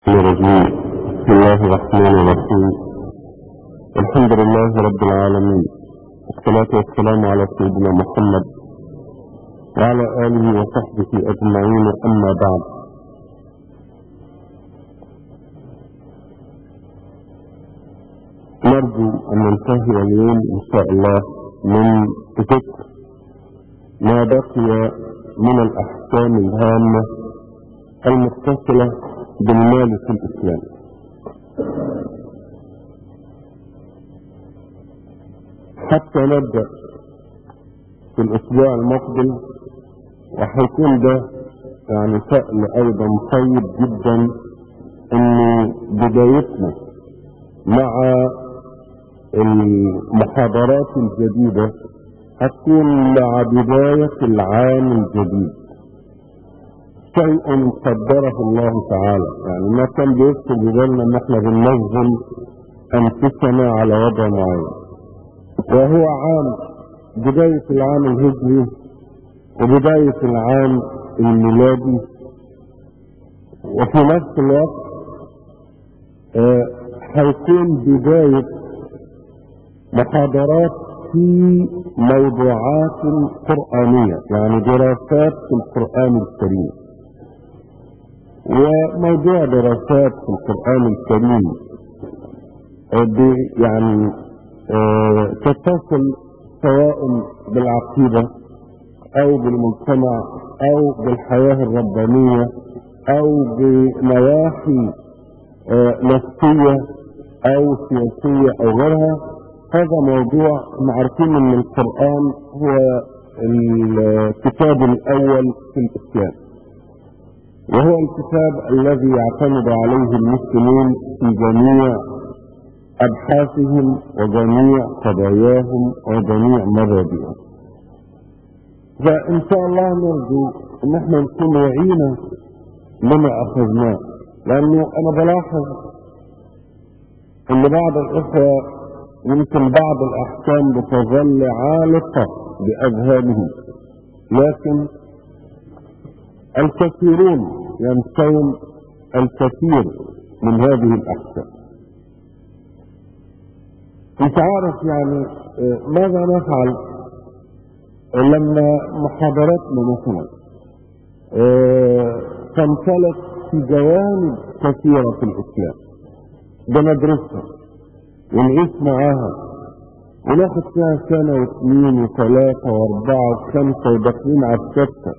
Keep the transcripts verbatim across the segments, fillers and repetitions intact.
الرجيم. بسم الله الرحمن الرحيم. الحمد لله رب العالمين، والصلاة والسلام على سيدنا محمد وعلى آله وصحبه أجمعين، أما بعد. نرجو أن ننتهي اليوم إن شاء الله من ذكر ما بقي من الأحكام الهامة المتصلة بالمال في الإسلام. حتى نبدأ في الأسبوع المقبل، وحيكون ده يعني سأل أيضا طيب جدا إن بدايتنا مع المحاضرات الجديدة هتكون مع بداية العام الجديد، شيء قدره الله تعالى. يعني ما كان بيكتب ببالنا ان احنا بننظم انفسنا على وضع معين، وهو عام بداية العام الهجري وبداية العام الميلادي، وفي نفس الوقت هيكون آه بداية محاضرات في موضوعات قرآنية، يعني دراسات في القرآن الكريم. وموضوع دراسات في القرآن الكريم يعني آه تتصل سواء بالعقيدة أو بالمجتمع أو بالحياة الربانية أو بنواحي آه نفسية أو سياسية أو غيرها. هذا موضوع عارفين ان القرآن هو الكتاب الأول في الإسلام، وهو الكتاب الذي يعتمد عليه المسلمون في جميع أبحاثهم وجميع قضاياهم وجميع مبادئهم. فإن شاء الله نرجو ان احنا نكون وعينا لما أخذناه، لأنه أنا بلاحظ ان بعض الإخوة يمكن بعض الأحكام بتظل عالقة بأذهانهم، لكن الكثيرون ينسون الكثير من هذه الأحكام. مش عارف يعني ماذا نفعل لما محاضراتنا مثلا تنطلق في جوانب كثيرة في الإسلام، بندرسها ونعيش معاها وناخد فيها سنة واثنين وثلاثة واربعة وخمسة وداخلين على الستة.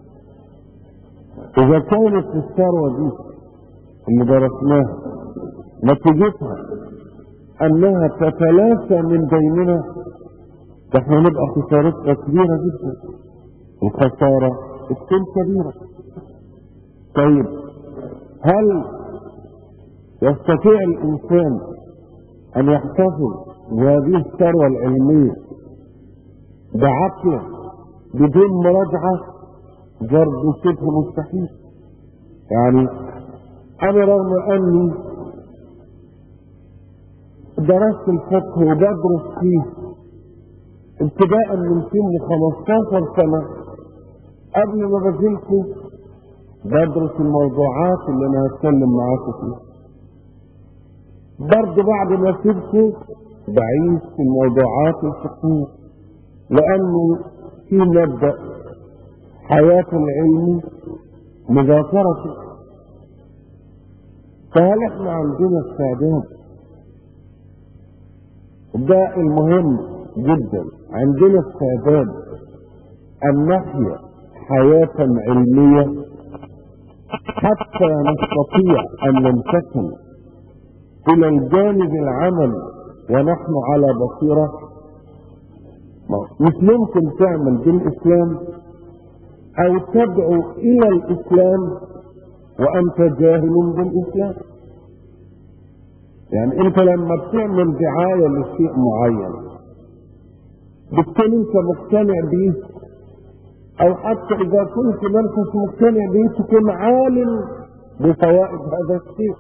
إذا كانت الثروة دي اللي درسناها نتيجتها أنها تتلاشى من بيننا، احنا نبقى خسارتها كبيرة جدا، الخسارة تكون كبيرة. طيب هل يستطيع الإنسان أن يحتفظ بهذه الثروة العلمية بعقله بدون مراجعة؟ برضه شبه مستحيل. يعني أنا رغم أني درست الفقه وبدرس فيه ابتداء من سن خمستاشر سنة، قبل ما بزلت بدرس الموضوعات اللي أنا هتكلم معاكم فيها. برضه بعد ما سبته بعيش في الموضوعات الفقهية، لأنه في مبدأ حياة العلم مذاكرته. فهل احنا عندنا استعداد؟ ده المهم جدا، عندنا استعداد أن نحيا حياة علمية حتى نستطيع أن ننتقل إلى الجانب العملي ونحن على بصيرة؟ مش ممكن تعمل بالإسلام أو تدعو إلى الإسلام وأنت جاهل بالإسلام. يعني أنت لما بتعمل دعاية لشيء معين بتكون أنت مقتنع به، أو حتى إذا كنت ما أنت مقتنع به تكون عالم بفوائد هذا الشيء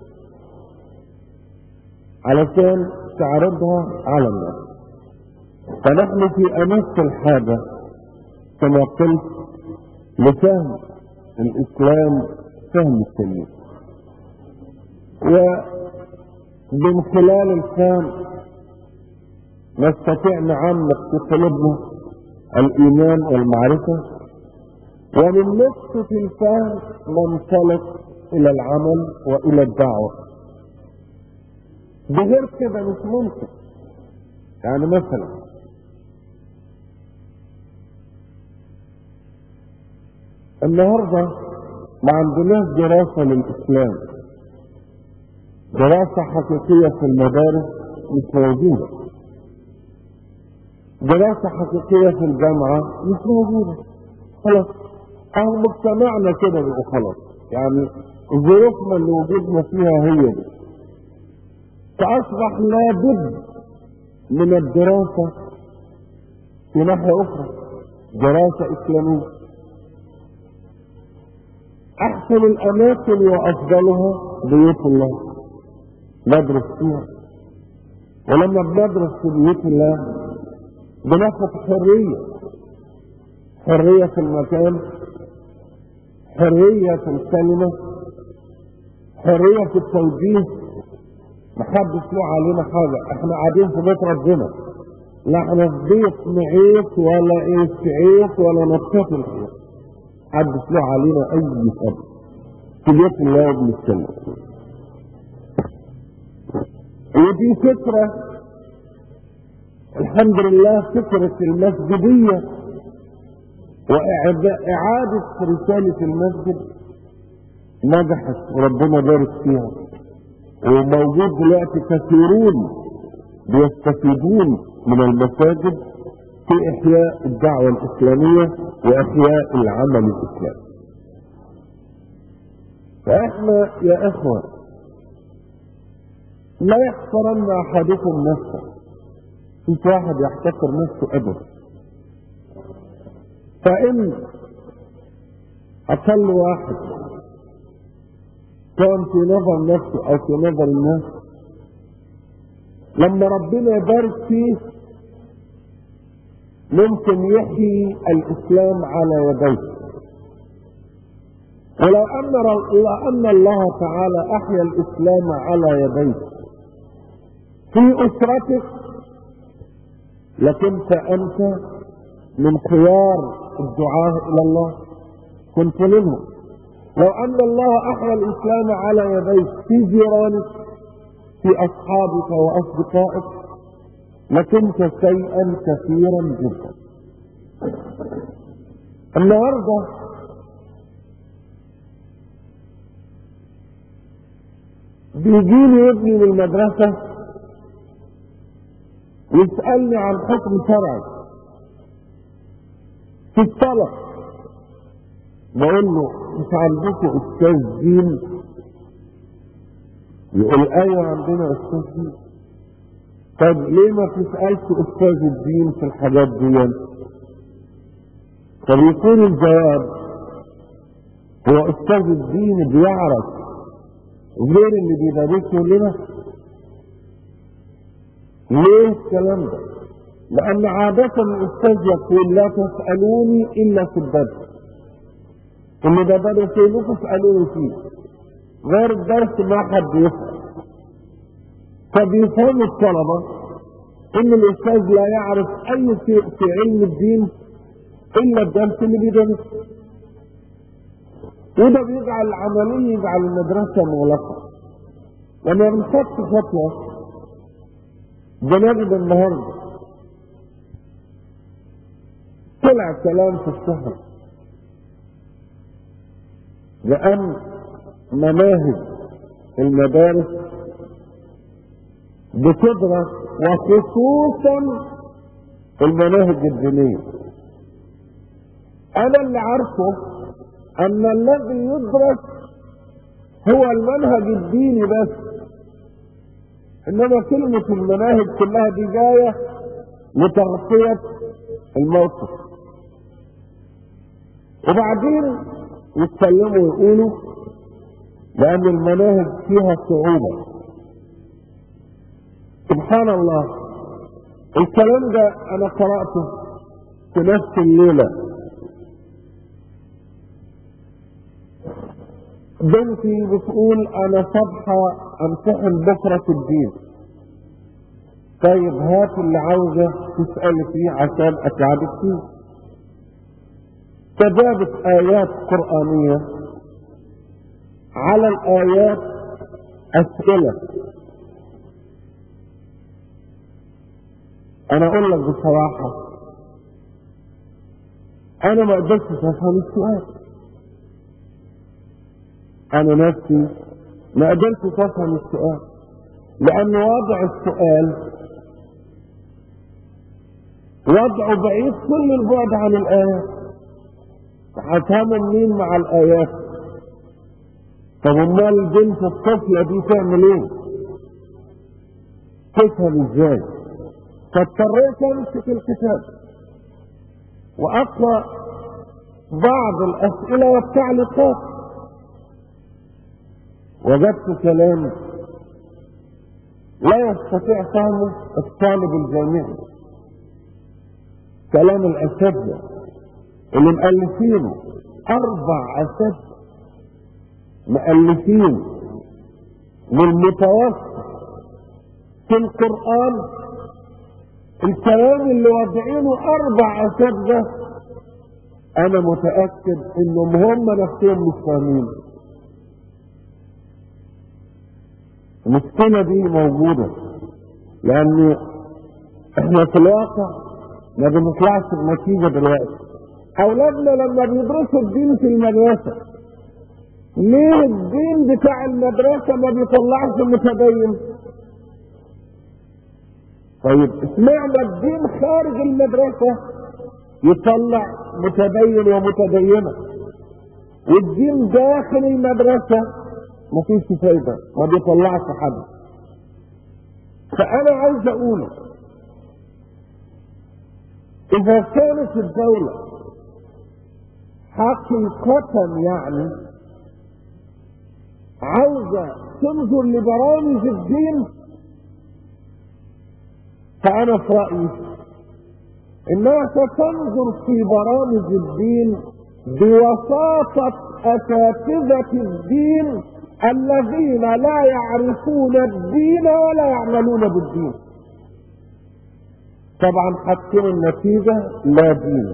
علشان تعرضها على الناس. فنحن في أمس الحاجة كما قلت لفهم الإسلام فهم السليم. ومن خلال الفهم نستطيع نعمق في قلوبنا الإيمان والمعرفة، ومن نقطة الفهم ننطلق إلى العمل وإلى الدعوة. بغير كده مش ممكن. يعني مثلا النهارده ما عندناش دراسة للإسلام، دراسة حقيقية في المدارس مش موجودة، دراسة حقيقية في الجامعة مش موجودة. خلاص أهو مجتمعنا كده بقى خلاص، يعني ظروفنا اللي وجودنا فيها هي دي، فأصبح لابد من الدراسة في ناحية أخرى، دراسة إسلامية. أحسن الأماكن وأفضلها بيوت الله ندرس فيها، ولما بندرس في بيوت الله بناخد حرية، حرية في المكان، حرية في الكلمة، حرية في التوجيه. محدش له علينا حاجة، احنا قاعدين في بيت ربنا، لا احنا في بيت نعيش ولا ايه عيش ولا نتقتل فيه، محدش له علينا اي فضل في بيت الله وبنتكلم. ودي فكرة الحمد لله، فكرة المسجدية وإعادة رسالة المسجد نجحت وربنا بارك فيها، وموجود دلوقتي كثيرون بيستفيدون من المساجد في إحياء الدعوة الإسلامية وإحياء العمل الإسلامي. فإحنا يا إخوة لا يحقرن أحدكم نفسه، مش واحد يحتقر نفسه أبدا، فإن أقل واحد كان في نظر نفسه أو في نظر الناس لما ربنا يبارك فيه ممكن يحيي الإسلام على يديه. ولو أن أن الله تعالى أحيا الإسلام على يديه في أسرتك لكنت أنت من خيار الدعاء إلى الله، كنت منهم. لو أن الله أحيا الإسلام على يديك في جيرانك في أصحابك وأصدقائك لكنت شيئا كثيرا جدا. النهارده بيجيني ابني من المدرسة يسألني عن حكم شرعي في الصلاة، بقول له مش عندكم أستاذ دين؟ يقول أيوة عندنا أستاذ دين. طب ليه ما تسألش أستاذ الدين في الحاجات دي؟ طب يكون الجواب هو أستاذ الدين بيعرف غير اللي بيدرسه لنا؟ ليه الكلام ده؟ لأن عادة الأستاذ يقول لا تسألوني إلا في الدرس، اللي ده درس لكم اسألوني فيه، غير الدرس ما حد يسأل. فبيفهم الطلبة إن الأستاذ لا يعرف أي شيء في علم الدين إلا الدرس اللي بيدرسه، وده بيجعل العملية يجعل المدرسة مغلقة. لما بنحط خطوة بنجد النهارده طلع كلام في الشهر لأن مناهج المدارس بتدرس وخصوصا المناهج الدينية. أنا اللي عارفه أن الذي يدرس هو المنهج الديني بس، إنما كلمة المناهج كلها دي جاية لتغطية الموقف. وبعدين يتكلموا ويقولوا لأن المناهج فيها صعوبة. سبحان الله، الكلام ده أنا قرأته في نفس الليلة بنتي بتقول انا صبحة امتحن بكرة في الدين. طيب هات اللي عاوزة تسأل فيه عشان اساعدك فيه. فجابت ايات قرآنية على الايات اسئلة. انا اقول لك بصراحة انا ما قدرتش افهم السؤال. انا نفسي ما قدرتش افهم السؤال، لان وضع السؤال وضعه بعيد كل البعد عن الايات. هفهمه منين مع الايات؟ طب امال البنت الطفله دي تعمل ايه؟ تفهم ازاي؟ فاضطريت امسك الكتاب واقرا بعض الاسئله والتعليقات، وجدت كلام لا يستطيع فهمه الطالب الجامعي. كلام الاساتذه اللي مؤلفينه، اربع اساتذه مؤلفين للمتوسط في القرآن، الكلام اللي واضعينه اربع اساتذه انا متأكد انهم هم نفسهم مش فاهمين. المشكلة دي موجودة لان احنا في الواقع ما بنطلعش بنتيجة دلوقتي. اولادنا لما بيدرسوا الدين في المدرسة، ليه الدين بتاع المدرسة ما بيطلعش متدين؟ طيب اسمعنا الدين خارج المدرسة يطلع متدين ومتدينة، والدين داخل المدرسة مفيش فايدة، ما بيطلعش حد. فأنا عايز أقول إذا كانت الدولة حقيقة يعني عاوزة تنظر لبرامج الدين، فأنا في رأيي إنها ستنظر في برامج الدين بوساطة أساتذة الدين الذين لا يعرفون الدين ولا يعملون بالدين. طبعا هتكون النتيجة لا دين.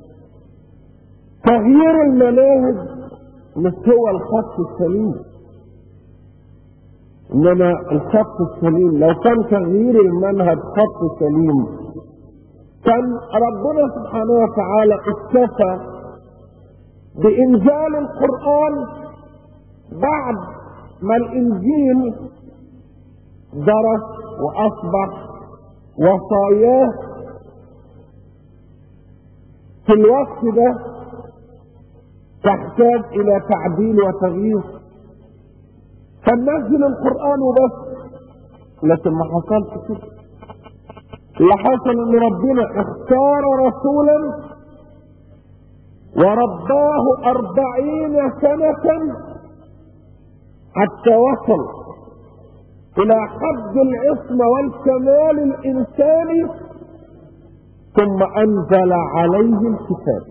تغيير المناهج مش هو الخط السليم، انما الخط السليم لو كان تغيير المنهج خط سليم كان ربنا سبحانه وتعالى اكتفى بانزال القرآن بعد ما الانجيل درس واصبح وصاياه في الوقت ده تحتاج الى تعديل وتغيير، فنزل القرآن وبس. لكن ما حصلش كده. اللي حصل ان ربنا اختار رسولا ورباه اربعين سنة حتى وصل الى حد العصمة والكمال الانساني، ثم انزل عليه الكتاب.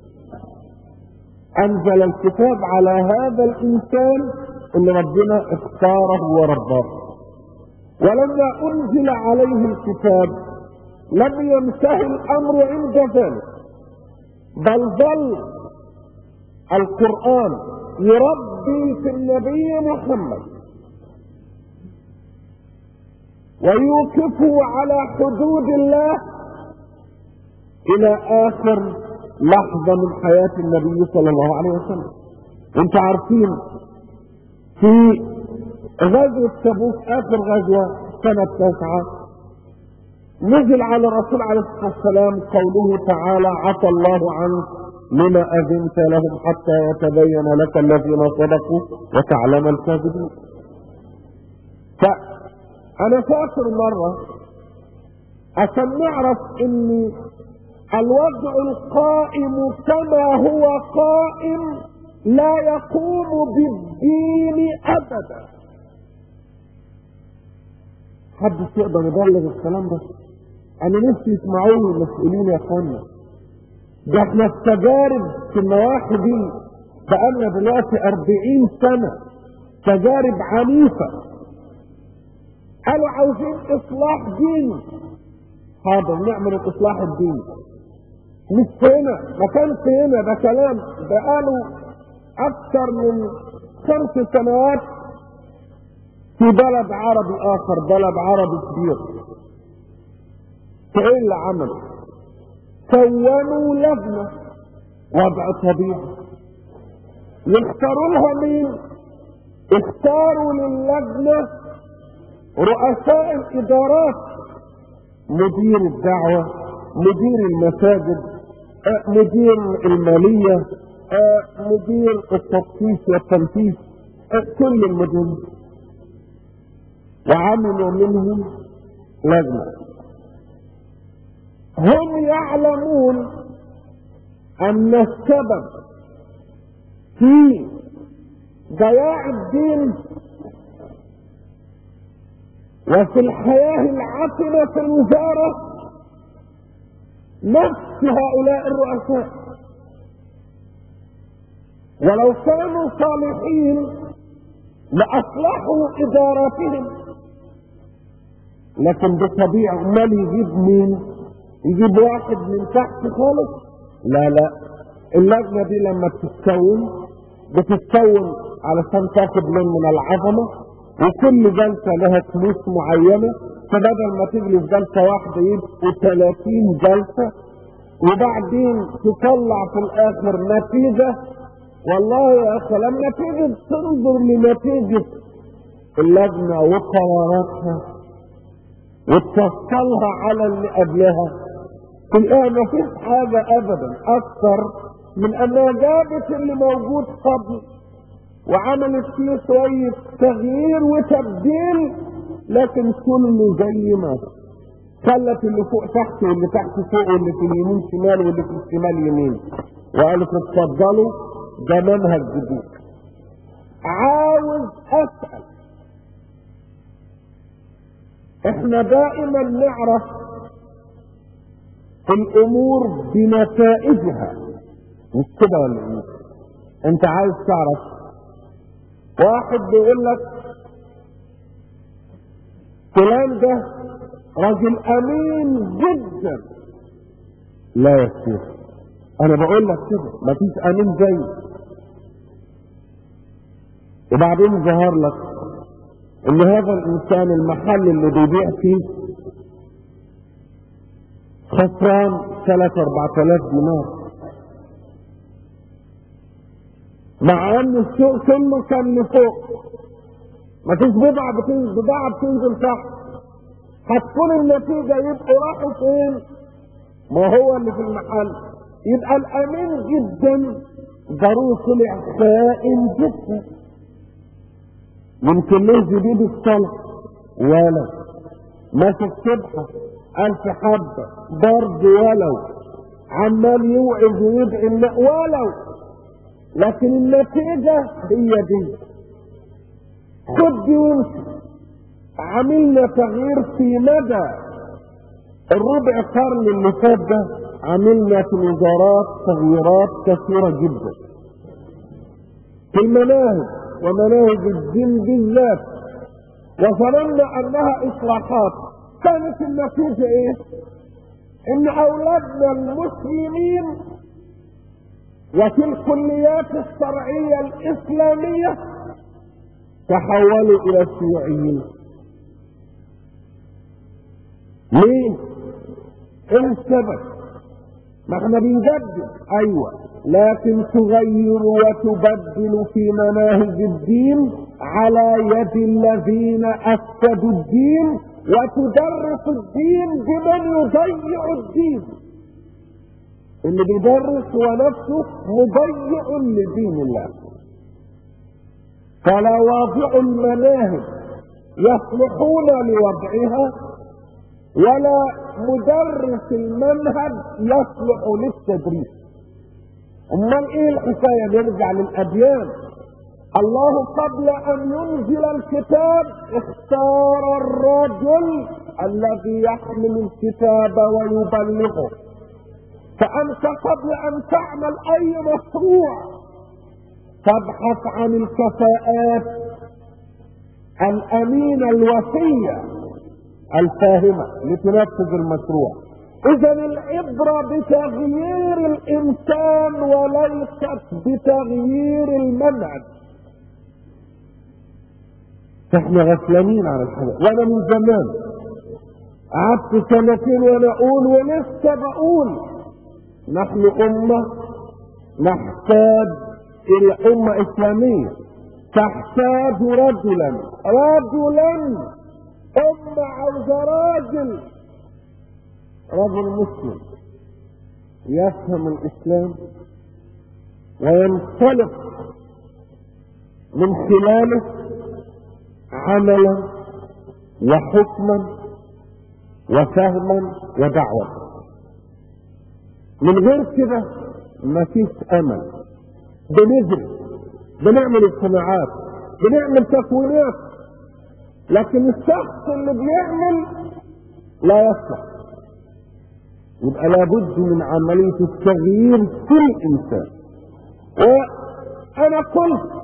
انزل الكتاب على هذا الانسان اللي ربنا اختاره ورباه. ولما انزل عليه الكتاب لم ينتهي الامر عند ذلك، بل ظل القرآن يربي في النبي محمد ويوقفه على حدود الله الى اخر لحظة من حياة النبي صلى الله عليه وسلم. انت عارفين في غزوة تبوك اخر غزوة سنة تسعة نزل على الرسول عليه الصلاة والسلام قوله تعالى: عفى الله عنك لما اذنت لهم حتى يتبين لك الذين صدقوا وتعلم الكاذبين. فانا فاكر مرة عشان نعرف ان الوضع القائم كما هو قائم لا يقوم بالدين ابدا. حد يقدر يبلغ الكلام ده؟ انا نفسي يسمعوه المسؤولين يا اخوانا. ده احنا التجارب في النواحي دي بقالنا دلوقتي أربعين سنة تجارب عنيفة. قالوا عاوزين إصلاح ديني. حاضر نعمل الإصلاح الديني. مش هنا، ما كانش هنا، ده كلام بقاله أكثر من خمس سنوات في بلد عربي آخر، بلد عربي كبير. فإيه اللي عملوا؟ كونوا لجنة وضع طبيعي يختاروا لها مين؟ اختاروا للجنة رؤساء الإدارات، مدير الدعوة، مدير المساجد، مدير المالية، مدير التخطيط والتنفيذ، كل المدن، وعملوا منهم لجنة. هم يعلمون أن السبب في ضياع الدين وفي الحياة العاطلة في الوزارة نفس هؤلاء الرؤساء، ولو كانوا صالحين لأصلحوا إداراتهم، لكن بطبيعة امال يجيب مين؟ يجيب واحد من تحت خالص؟ لا لا، اللجنة دي لما بتتكون بتتكون علشان تاخد لون من العظمة، وكل جلسة لها فلوس معينة، فبدل ما تجلس جلسة واحدة يبقوا ثلاثين جلسة، وبعدين تطلع في الآخر نتيجة. والله يا أخي لما تيجي تنظر لنتيجة اللجنة وقراراتها وتفصلها على اللي قبلها، تلاقيها ما فيش حاجة أبدا أكثر من أنها جابت اللي موجود قبل وعملت فيه شوية تغيير وتبديل، لكن كله زي ما خلت اللي فوق تحت واللي تحت فوق واللي في اليمين شمال واللي في الشمال يمين، وقالت اتفضلوا ده منهج جديد. عاوز أسأل، احنا دائما نعرف الامور بنتائجها، مش كده ولا ايه؟ انت عايز تعرف واحد بيقول لك فلان ده راجل امين جدا، لا يا شيخ انا بقول لك كده مفيش امين زيه. وبعدين ظهر لك ان هذا الانسان المحل اللي بيبيع فيه خسران ثلاثة اربعة الاف دينار، مع ان السوق كله كان لفوق، مفيش بضاعة بتنزل، بضاعة بتنزل تحت. هتكون النتيجة يبقوا راحوا فين؟ ما هو اللي في المحل. يبقى الامين جدا ضروري طلع خائن جدا. يمكن له جديد الصلاة ولا ماسك سبحة ألف حبة برضه ولو عمال يوعظ ويدعي ولو، لكن النتيجة هي دي. خد دي وامشي. عملنا تغيير في مدى الربع قرن اللي فات ده، عملنا في الوزارات تغييرات كثيرة جدا في المناهج ومناهج الدين بالذات، وظننا انها اصلاحات. كانت النتيجة ايه؟ ان اولادنا المسلمين وفي الكليات الشرعية الاسلامية تحولوا الى الشيوعيين. ليه؟ ايه السبب؟ ما احنا بنجدد، ايوه، لكن تغير وتبدل في مناهج الدين على يد الذين افسدوا الدين، وتدرس الدين بمن يضيع الدين. اللي بيدرس هو نفسه مضيع لدين الله. فلا واضع المناهج يصلحون لوضعها، ولا مدرس المنهج يصلح للتدريس. امال ايه الحكايه؟ نرجع للاديان. الله قبل ان ينزل الكتاب اختار الرجل الذي يحمل الكتاب ويبلغه. فانت قبل ان تعمل اي مشروع تبحث عن الكفاءات الأمينة الوفية الفاهمة لتنفذ المشروع. إذا العبرة بتغيير الإنسان وليست بتغيير المنهج. احنا غفلانين عن الحاجة. وانا من زمان قعدت سنتين وانا اقول ولسه بقول نحن امة نحتاج الى امة اسلامية تحتاج رجلا رجلا امة عاوزة راجل رجل مسلم يفهم الاسلام وينطلق من خلاله عملا وحكما وفهما ودعوة. من غير كده مفيش امل. بنجري بنعمل اجتماعات بنعمل تكوينات لكن الشخص اللي بيعمل لا يصلح. يبقى لابد من عملية التغيير في الانسان. وانا قلت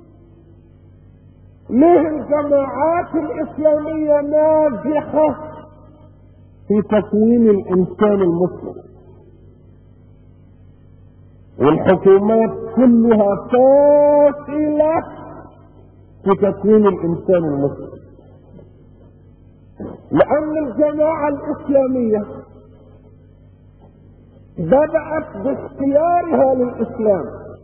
ليه الجماعات الاسلامية ناجحة في تكوين الانسان المسلم والحكومات كلها فاشلة في تكوين الانسان المسلم؟ لان الجماعة الاسلامية بدأت باختيارها للاسلام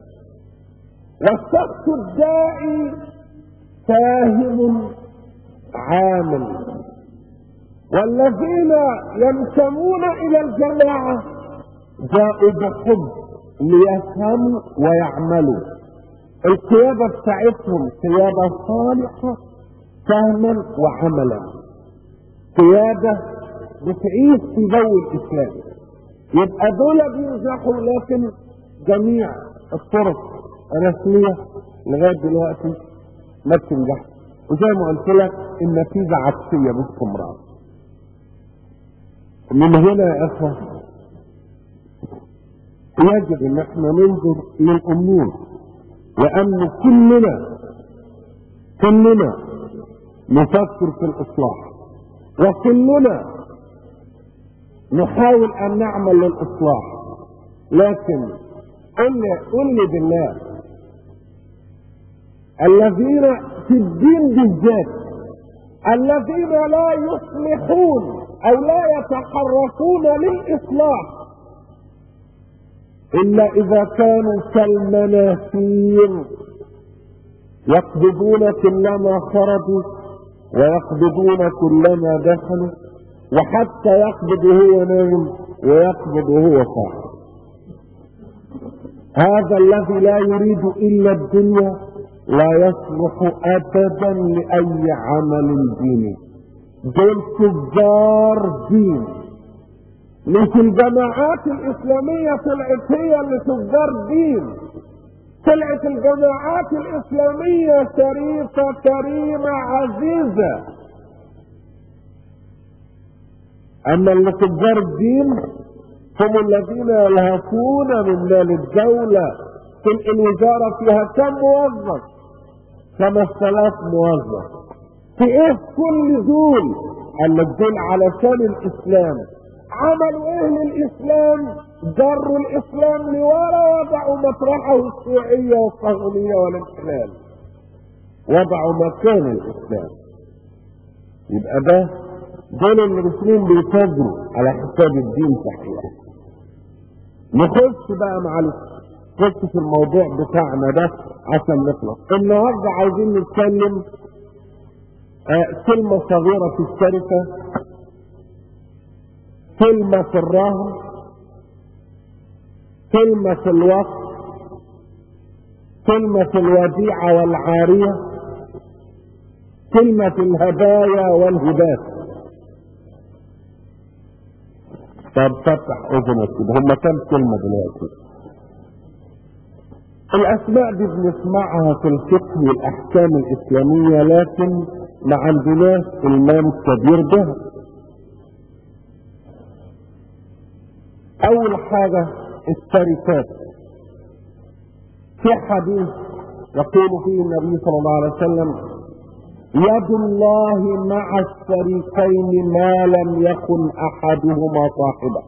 والشخص الداعي فاهم عامل، والذين ينتمون الى الجماعة جاءوا بحب ليفهموا ويعملوا. القيادة بتاعتهم قيادة صالحة فهما وعملا، قيادة بتعيش في جو الاسلام. يبقى دول بينجحوا، لكن جميع الطرق الرسمية لغاية دلوقتي ما بتنجح. وزي ما قلت لك النتيجة عكسية باستمرار. من هنا يا اخوة يجب ان احنا ننظر للامور، لان كلنا كلنا نفكر في الاصلاح وكلنا نحاول ان نعمل للاصلاح. لكن قل لي قل لي بالله الذين في الدين بالذات الذين لا يصلحون او لا يتحركون للاصلاح الا اذا كانوا كالمنافير يقبضون كلما خرجوا ويقبضون كلما دخلوا، وحتى يقبض هو نايم ويقبض هو صاحي. هذا الذي لا يريد الا الدنيا لا يصلح ابدا لاي عمل ديني. دول تجار دين. مش الجماعات الاسلامية طلعت هي اللي تجار دين، طلعت الجماعات الاسلامية شريفة كريمة عزيزة. اما اللي تجار الدين هم الذين يلهفون من مال الدولة. تلك الوزارة فيها كم موظف؟ خمس آلاف موظف. في ايه كل دول؟ قال لك دول علشان الاسلام. عملوا ايه للاسلام؟ جروا الاسلام لورا، وضعوا مطرحه الشيوعية والصهيونية والانحلال، وضعوا مكان الاسلام. يبقى ده دول المسلمين بيتاجروا على حساب الدين صحيح. نخش بقى مع نخش في الموضوع بتاعنا ده عشان نخلص. النهارده عايزين نتكلم آه كلمة صغيرة في الشركة، كلمة في الرهن، كلمة في الوقت، كلمة في الوديعة والعارية، كلمة في الهدايا والهبات. طب فتح اذنك كده، هم كم كلمة دلوقتي؟ الاسماء دي بنسمعها في الفقه والاحكام الاسلامية، لكن ما عندناش المام كبير بها. اول حاجة الشركات. في حديث يقول فيه النبي صلى الله عليه وسلم: يد الله مع الشريكين ما لم يكن احدهما صاحبه،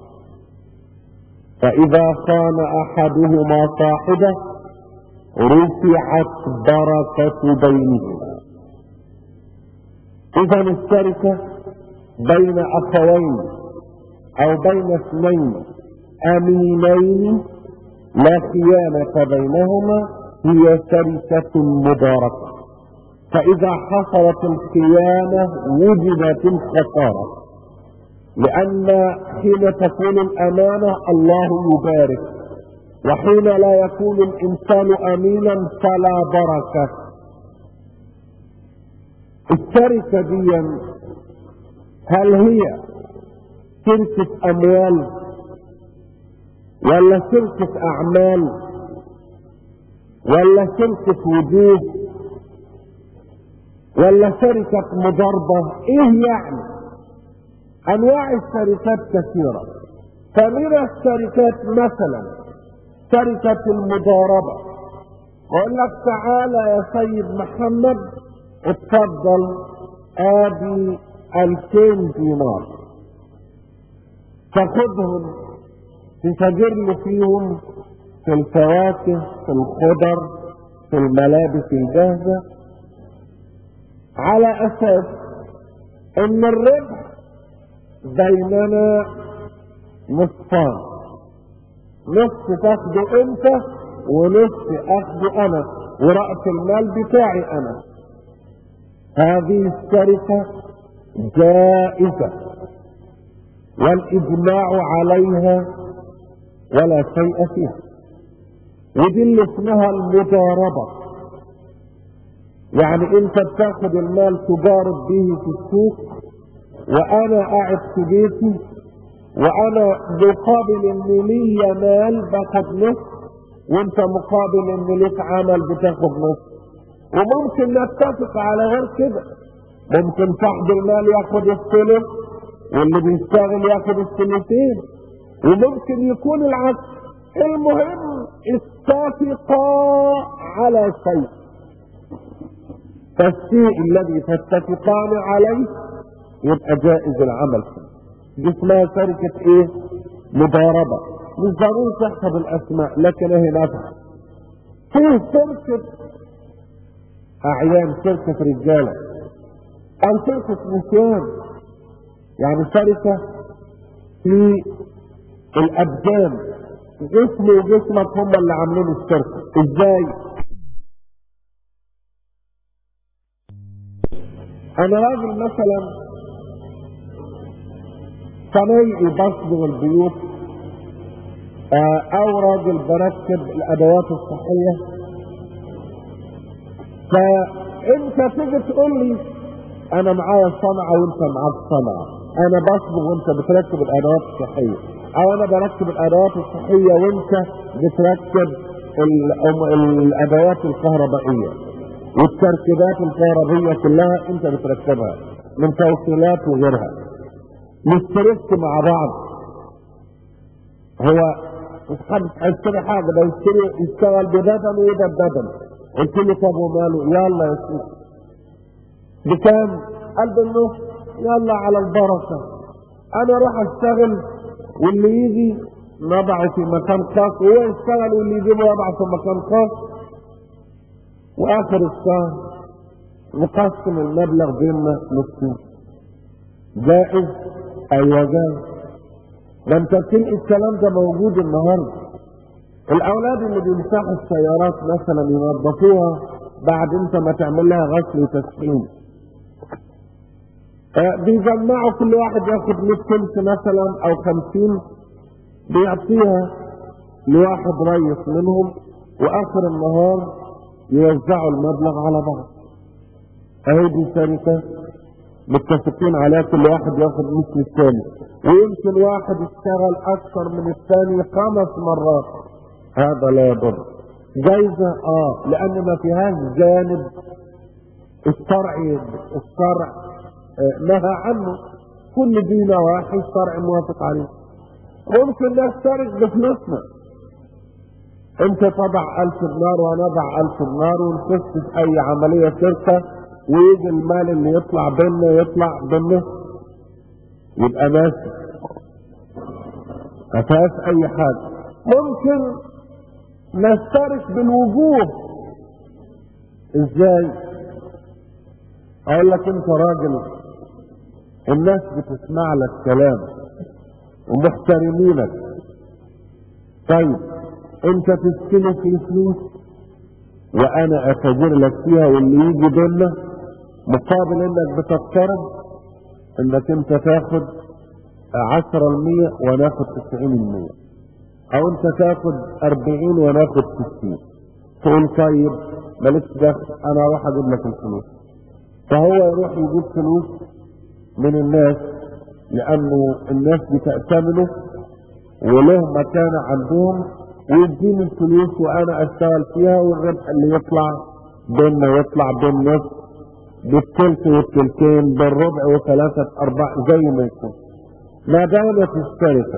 فاذا كان احدهما صاحبه رفعت بركة بينهما. اذا الشركة بين اخوين او بين اثنين امينين لا خيانة بينهما هي شركة مباركة، فاذا حصلت الخيانة وجدت الخسارة، لان حين تكون الامانة الله يبارك، وحين لا يكون الانسان امينا فلا بركة. الشركة دي هل هي شركة اموال ولا شركة اعمال ولا شركة وجوه ولا شركة مضاربة؟ ايه يعني؟ انواع الشركات كثيرة، فمن الشركات مثلا شركة المضاربة، اقول لك تعالى يا سيد محمد اتفضل ادي الفين دينار، تاخدهم تتاجر فيهم في الفواكه في الخضر في الملابس الجاهزة، على اساس ان الربح بيننا نصفان، نصف تاخده انت ونصف اخده انا ورأس المال بتاعي انا. هذه الشركة جائزة والاجماع عليها ولا شيء فيها، ودي اللي اسمها المضاربة. يعني انت بتاخد المال تضارب به في السوق، وانا قاعد في بيتي وانا مقابل ان ليا مال باخد نص، وانت مقابل ان ليك عمل بتاخد نص. وممكن نتفق على غير كده، ممكن صاحب المال ياخد الثلث واللي بيشتغل ياخد الثلثين، وممكن يكون العكس. المهم اتفقا على شيء، فالشيء الذي تتفقان عليه يبقى جائز العمل فيه. دي اسمها شركة ايه؟ مضاربة. مش ضروري تحسب الاسماء، لكن اهي نفسها. فيه شركة اعيان، شركة رجالة، او شركة نسوان، يعني شركة في الابدان، جسمي وجسمك هم اللي عاملين الشركة. ازاي؟ انا راجل مثلا صنايعي بصبغ البيوت، او راجل بركب الادوات الصحية، فانت تيجي تقول لي انا معايا صنعة وانت معاك صنعة، انا بصبغ وانت بتركب الادوات الصحية، او انا بركب الادوات الصحية وانت بتركب الادوات الكهربائية، والتركيبات الكهربائية كلها انت بتركبها من توصيلات وغيرها، نشترك مع بعض. هو مش حد هيشتري حاجة، ده يشتري يشتغل ببدن وده ببدن. قلت له طب وماله؟ يلا يا سيدي بكام؟ قال بالنص. يلا على البركة، انا اروح اشتغل واللي يجي نضعه في مكان خاص، وهو يشتغل واللي يجيبه يضعه في مكان خاص، واخر الشهر نقسم المبلغ بيننا نصين. جائز؟ ايوه جائز. ده انت تلقي الكلام ده موجود النهارده. الاولاد اللي بيمسحوا السيارات مثلا ينظفوها بعد انت ما تعمل لها غسل وتسخين، بيجمعوا كل واحد ياخد مية كنس مثلا او خمسين، بيعطيها لواحد ريس منهم، واخر النهار يوزعوا المبلغ على بعض. اهي دي شركة متفقين عليها، كل واحد ياخد مثل الثاني، ويمكن واحد يشتغل اكثر من الثاني خمس مرات، هذا لا يضر. جايزة اه، لان ما فيهاش جانب الشرعي، الشرع آه نهى عنه، كل دين واحد الشرع موافق عليه. ممكن نشترك بفلوسنا، انت تضع ألف دينار وانا اضع ألف دينار ونخش في اي عملية شركة، ويجي المال اللي يطلع بيننا يطلع بيننا، يبقى ماشي ما فيهاش اي حاجة. ممكن نشترك بالوجوه. ازاي؟ اقول لك انت راجل الناس بتسمع لك كلام ومحترمينك، طيب انت تستلف في فلوس وانا اتاجر لك فيها، واللي يجي بينا مقابل انك بتفترض انك انت تاخد عشرة المية وناخد تسعين المية، او انت تاخد اربعين وناخد ستين، تقول طيب مالكش دخل انا اروح اجيب لك الفلوس. فهو يروح يجيب فلوس من الناس لانه الناس بتأتمنه وله مكان عندهم، ويديني الفلوس وانا اشتغل فيها، والربح اللي يطلع بيننا يطلع بالنص بالثلث والثلثين بالربع وثلاثة ارباع زي ما يكون. ما دامت الشركة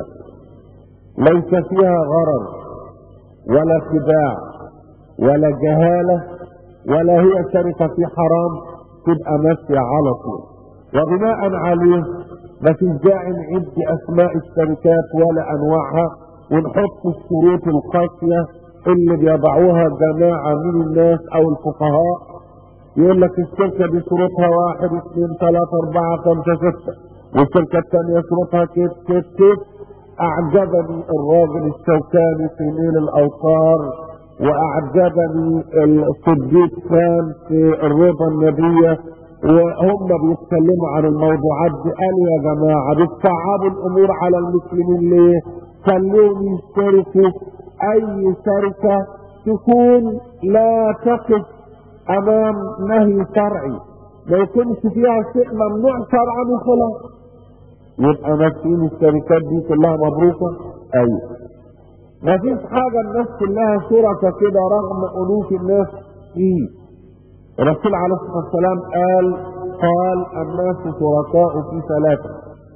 ليس فيها غرر ولا خداع ولا جهالة ولا هي شركة في حرام، تبقى ماشية على طول. وبناء عليه ما فيش داعي نعد اسماء الشركات ولا انواعها ونحط الشروط القاسية اللي بيضعوها جماعة من الناس او الفقهاء، يقول لك الشركة دي شروطها واحد اثنين ثلاثة اربعة خمسة ستة، والشركة الثانية شروطها كيف كيف كيف. اعجبني الراجل الشوكاني في نيل الاوطار، واعجبني الصديق كان في الروضة النبية، وهم بيتكلموا عن الموضوعات دي. قالوا يا جماعة بتصعبوا الامور على المسلمين ليه؟ خلوهم يشتركوا اي شركة تكون لا تقف امام نهي شرعي، ما يكونش فيها شيء ممنوع شرعا وخلاص، يبقى ماشيين الشركات دي كلها مبروكة. ايوه ما فيش حاجة الناس كلها شركة كده رغم ألوف الناس فيه. الرسول عليه الصلاة والسلام قال قال الناس شركاء في ثلاثة: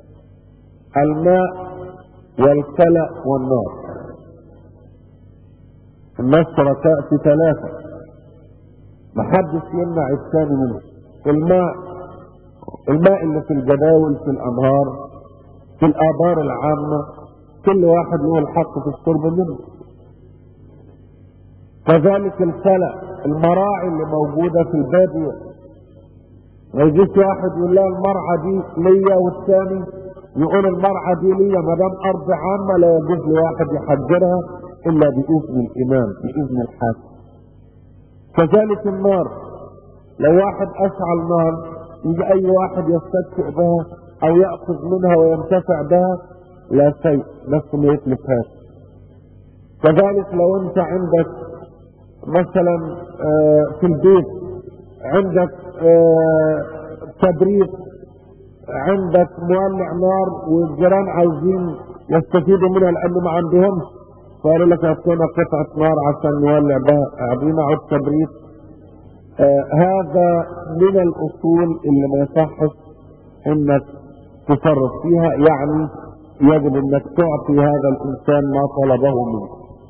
الماء والكلى والنار. الناس شركاء في ثلاثة محدش يمنع الثاني منه. الماء الماء اللي في الجداول في الأنهار في الآبار العامة، كل واحد له الحق في الشرب منه. كذلك الكلى، المراعي اللي موجودة في البادية، ما يجيش واحد يقول لا المرعى دي ليا والثاني يقول المرعى دي ليا. ما دام أرض عامة لا يجوز لواحد يحجرها إلا بإذن الإمام بإذن الحاكم. كذلك النار، لو واحد أشعل نار يجي أي واحد يستدفئ بها أو يأخذ منها وينتفع بها لا شيء، بس ما يتلفهاش. كذلك لو انت عندك مثلا في البيت عندك تبريد، عندك مولع نار والجيران عايزين يستفيدوا منها لانه ما عندهمش، فقالوا لك هاتونا قطعة نار عشان نولع بها، قاعدين على التبريد. هذا من الاصول اللي ما يصحش انك تصرف فيها، يعني يجب انك تعطي هذا الانسان ما طلبه منه.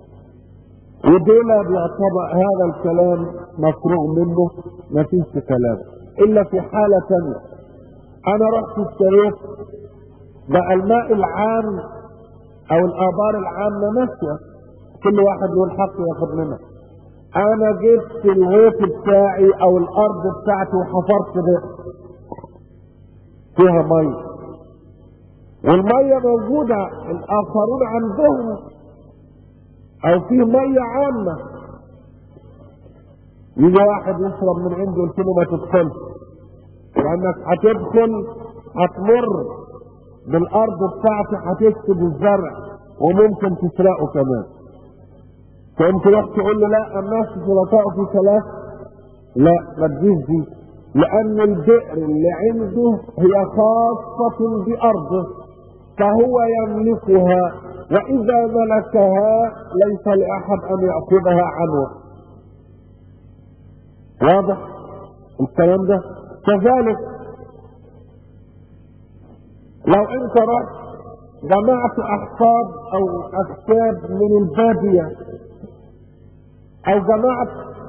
ودول بيعتبر هذا الكلام مفروغ منه، ما فيش كلام الا في حالة ثانية. انا رحت اشتريت بقى الماء العام او الابار العامة ماشية، كل واحد له الحق ياخد منها. انا جبت الغيط بتاعي او الارض بتاعتي وحفرت بئر فيها ميه، والميه موجودة الاخرون عندهم او في ميه عامة، يجي واحد يشرب من عنده قلت له ما تدخلش، لانك هتدخل هتمر بالارض بتاعتي هتفسد الزرع وممكن تسرقه كمان. فانت تروح تقول له لا الناس شركاء في ثلاث، لا ما تجيش دي، لان البئر اللي عنده هي خاصة بارضه فهو يملكها، واذا ملكها ليس لاحد ان يأخذها عنه. واضح الكلام ده؟ كذلك لو انت رحت جمعت احفاد او اكتاب من البادية او جمعت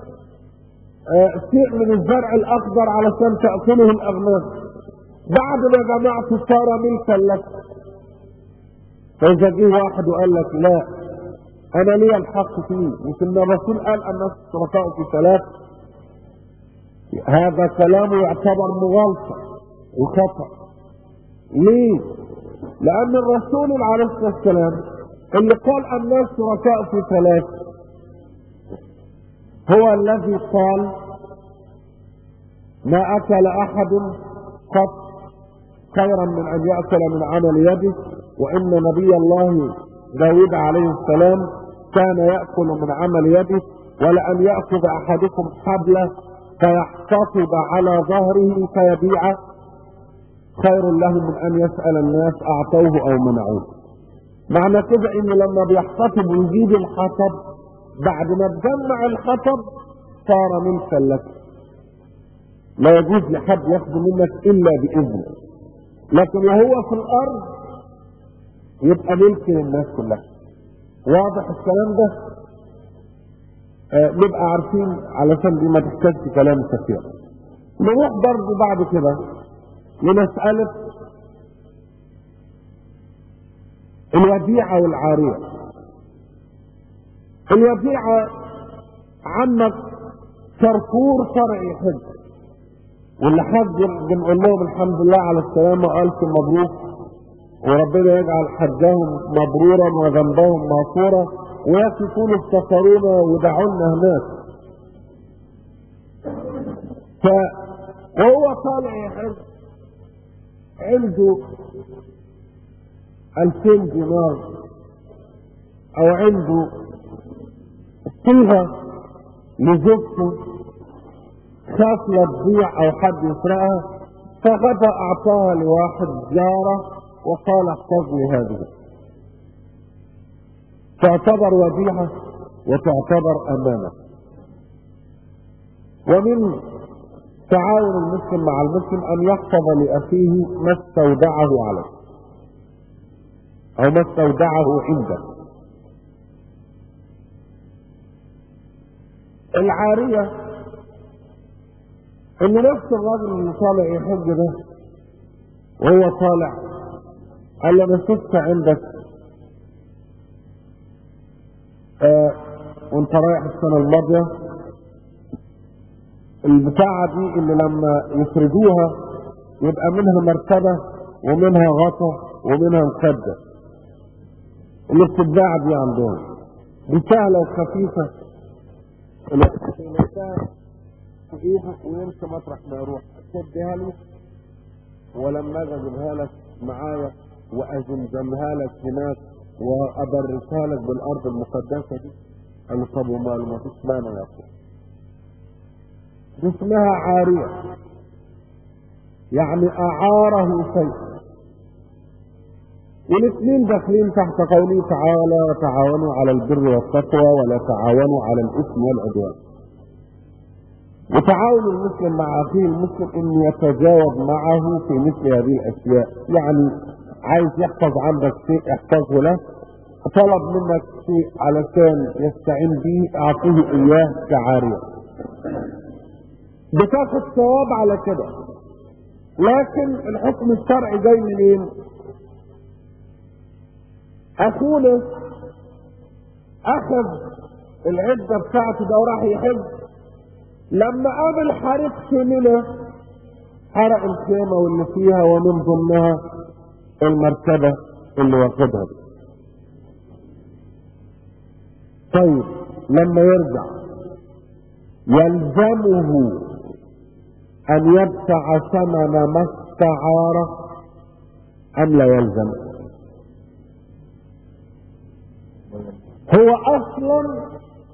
شيء من الزرع الاخضر علشان تأكله الاغنام، بعد ما جمعته صار ملكا لك. فاذا جه واحد وقال لك لا انا لي الحق فيه، يمكن الرسول قال الناس شركاء في ثلاث، هذا كلامه يعتبر مغالطة وخطأ. ليه؟ لان الرسول عليه الصلاة والسلام اللي قال الناس شركاء في ثلاث هو الذي قال ما اكل احد قط خيرا من ان يأكل من عمل يده، وان نبي الله داود عليه السلام كان يأكل من عمل يده، ولأن يأخذ احدكم حبله فيحتطب على ظهره فيبيعه خير له من ان يسأل الناس اعطوه او منعوه. معنى كده انه لما بيحتطب ويجيب الحطب بعد ما تجمع الحطب صار ملكا لك، لا يجوز لحد ياخذ منك الا باذنه، لكن وهو في الارض يبقى ملك للناس كلها. واضح الكلام ده؟ آه نبقى عارفين علشان دي ما تحتاجش كلام كثير. نروح برضه بعد كده لمسألة الوديعة والعارية. الوديعة عمك كركور شرعي حج، واللي حج بنقول لهم الحمد لله على السلامة والف مبروك، وربنا يجعل حجهم مبرورا وذنبهم مغفورا، ويكفون افتكرونا ودعونا هناك. فهو طالع يحج عنده الفين دينار او عنده صيغة لزوجته خاف لا تضيع او حد يسرقها، فغدا اعطاها لواحد جارة وقال احفظ لي هذه، تعتبر وديعة وتعتبر امانة. ومن تعاون المسلم مع المسلم ان يحفظ لاخيه ما استودعه عليه او ما استودعه عنده. العارية ان نفس الراجل اللي طالع يحج ده وهو طالع قال له انا شفت عندك آه وانت رايح السنة الماضية البتاعة دي اللي لما يفردوها يبقى منها مرتبة ومنها غطا ومنها مخدة، اللي بتتباع دي عندهم دي سهلة وخفيفة، تجيبها ويمشي مطرح ما يروح، تديها له ولما اجي اجيبها لك معايا وازمزمها لك هناك وابرسها لك بالارض المقدسه دي. قال له طب وماله ما فيش مانع يا اخويا. دي اسمها عاريه، يعني اعاره شيء. والاثنين داخلين تحت قوله تعالى تعاونوا على البر والتقوى ولا تعاونوا على الاثم والعدوان. وتعاون المسلم مع اخيه المسلم انه يتجاوب معه في مثل هذه الاشياء، يعني عايز يحفظ عندك شيء احفظه له، طلب منك شيء علشان يستعين به اعطيه اياه كعارية، بتاخد ثواب على كده. لكن الحكم الشرعي جاي منين؟ اخونا اخذ العدة بتاعته ده وراح يحج، لما قابل حريق في منى حرق الخيمة واللي فيها ومن ضمنها المرتبة اللي واخدها دي. طيب لما يرجع يلزمه ان يدفع ثمن ما استعار ام لا يلزم؟ هو اصلا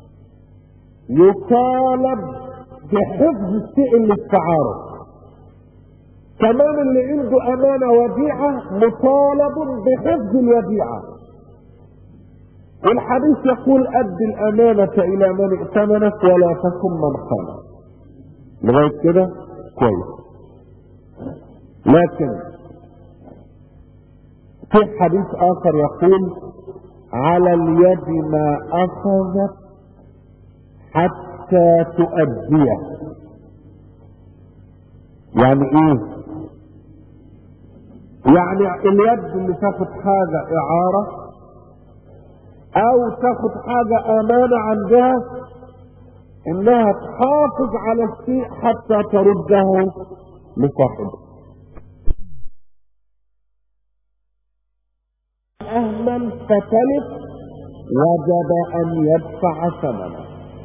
يطالب بحفظ الشيء اللي استعاره، كمان اللي عنده امانة وديعة مطالب بحفظ الوديعة. والحديث يقول ادي الامانة الى من ائتمنك ولا تكن من خانك. لغاية كده كويس. لكن في حديث اخر يقول على اليد ما اخذت حتى تؤديه. يعني ايه؟ يعني اليد اللي تاخد حاجة اعارة او تاخد حاجة امانة عندها انها تحافظ على الشيء حتى ترده لصاحبه. اهمل فتلف وجب ان يدفع ثمنه.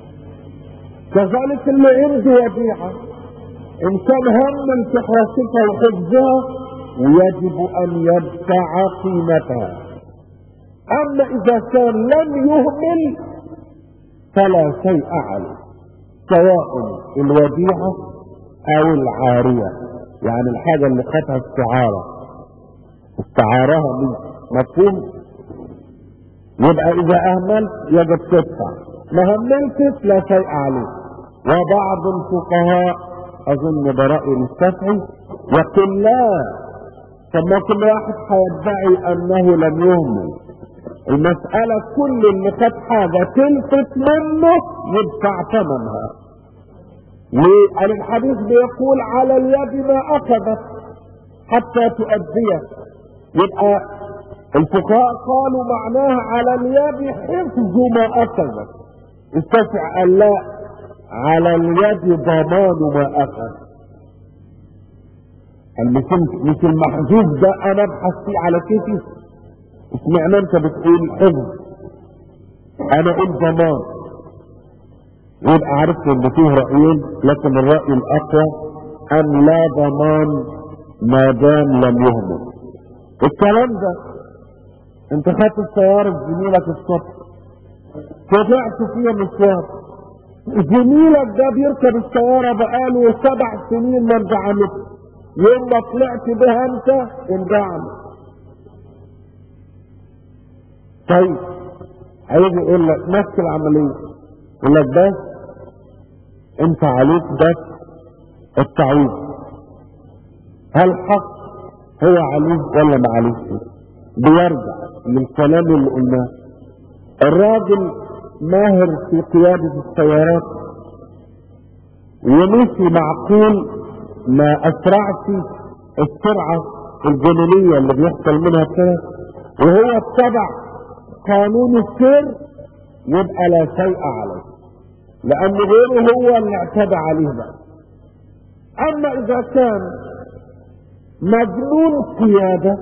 كذلك اللي عنده وديعة ان كان همل في حراستها وحفظها يجب ان يدفع قيمتها. اما اذا كان لم يهمل فلا شيء عليه، سواء الوديعة او العارية، يعني الحاجة اللي خدها استعارة استعارها منه، مفهوم؟ يبقى اذا اهملت يجب تدفع، ما هملتش لا شيء عليه. وبعض الفقهاء اظن برأي الشافعي يقول لا، ثم كل واحد هيدعي انه لم يهمل. المسألة كل اللي خد حاجة تلفت منه يدفع ثمنها. لأن الحديث بيقول على اليد ما أخذت حتى تؤديه. يبقى الفقهاء قالوا معناها على اليد حفظ ما أخذت. الشافعي قال لا، على اليد ضمان ما أخذ. مش المحذوف ده انا ابحث فيه على كيفي. اسمعنا انت بتقول حفظ، انا اقول ضمان، يبقى عرفت ان فيه رايين، لكن الراي الاقوى ان لا ضمان ما دام لم يهمل. الكلام ده انت خدت السيارة زميلك الصبح طلعت فيها مشوار، زميلك ده بيركب السيارة بقاله سبع سنين ما اندعمتش، يوم ما طلعت بها انت اندعم. طيب هيجي يقول لك نفس العملية، يقول لك بس انت عليك بس التعويض. هل حق هو عليه ولا ما عليه؟ بيرجع للكلام اللي قلناه. الراجل ماهر في قيادة السيارات ومشي معقول، ما اسرعش السرعة الجنونية اللي بيحصل منها كده، وهو اتبع قانون السير، يبقى لا شيء عليه، لان غيره هو اللي اعتدى عليه بقى. اما اذا كان مجنون قيادة،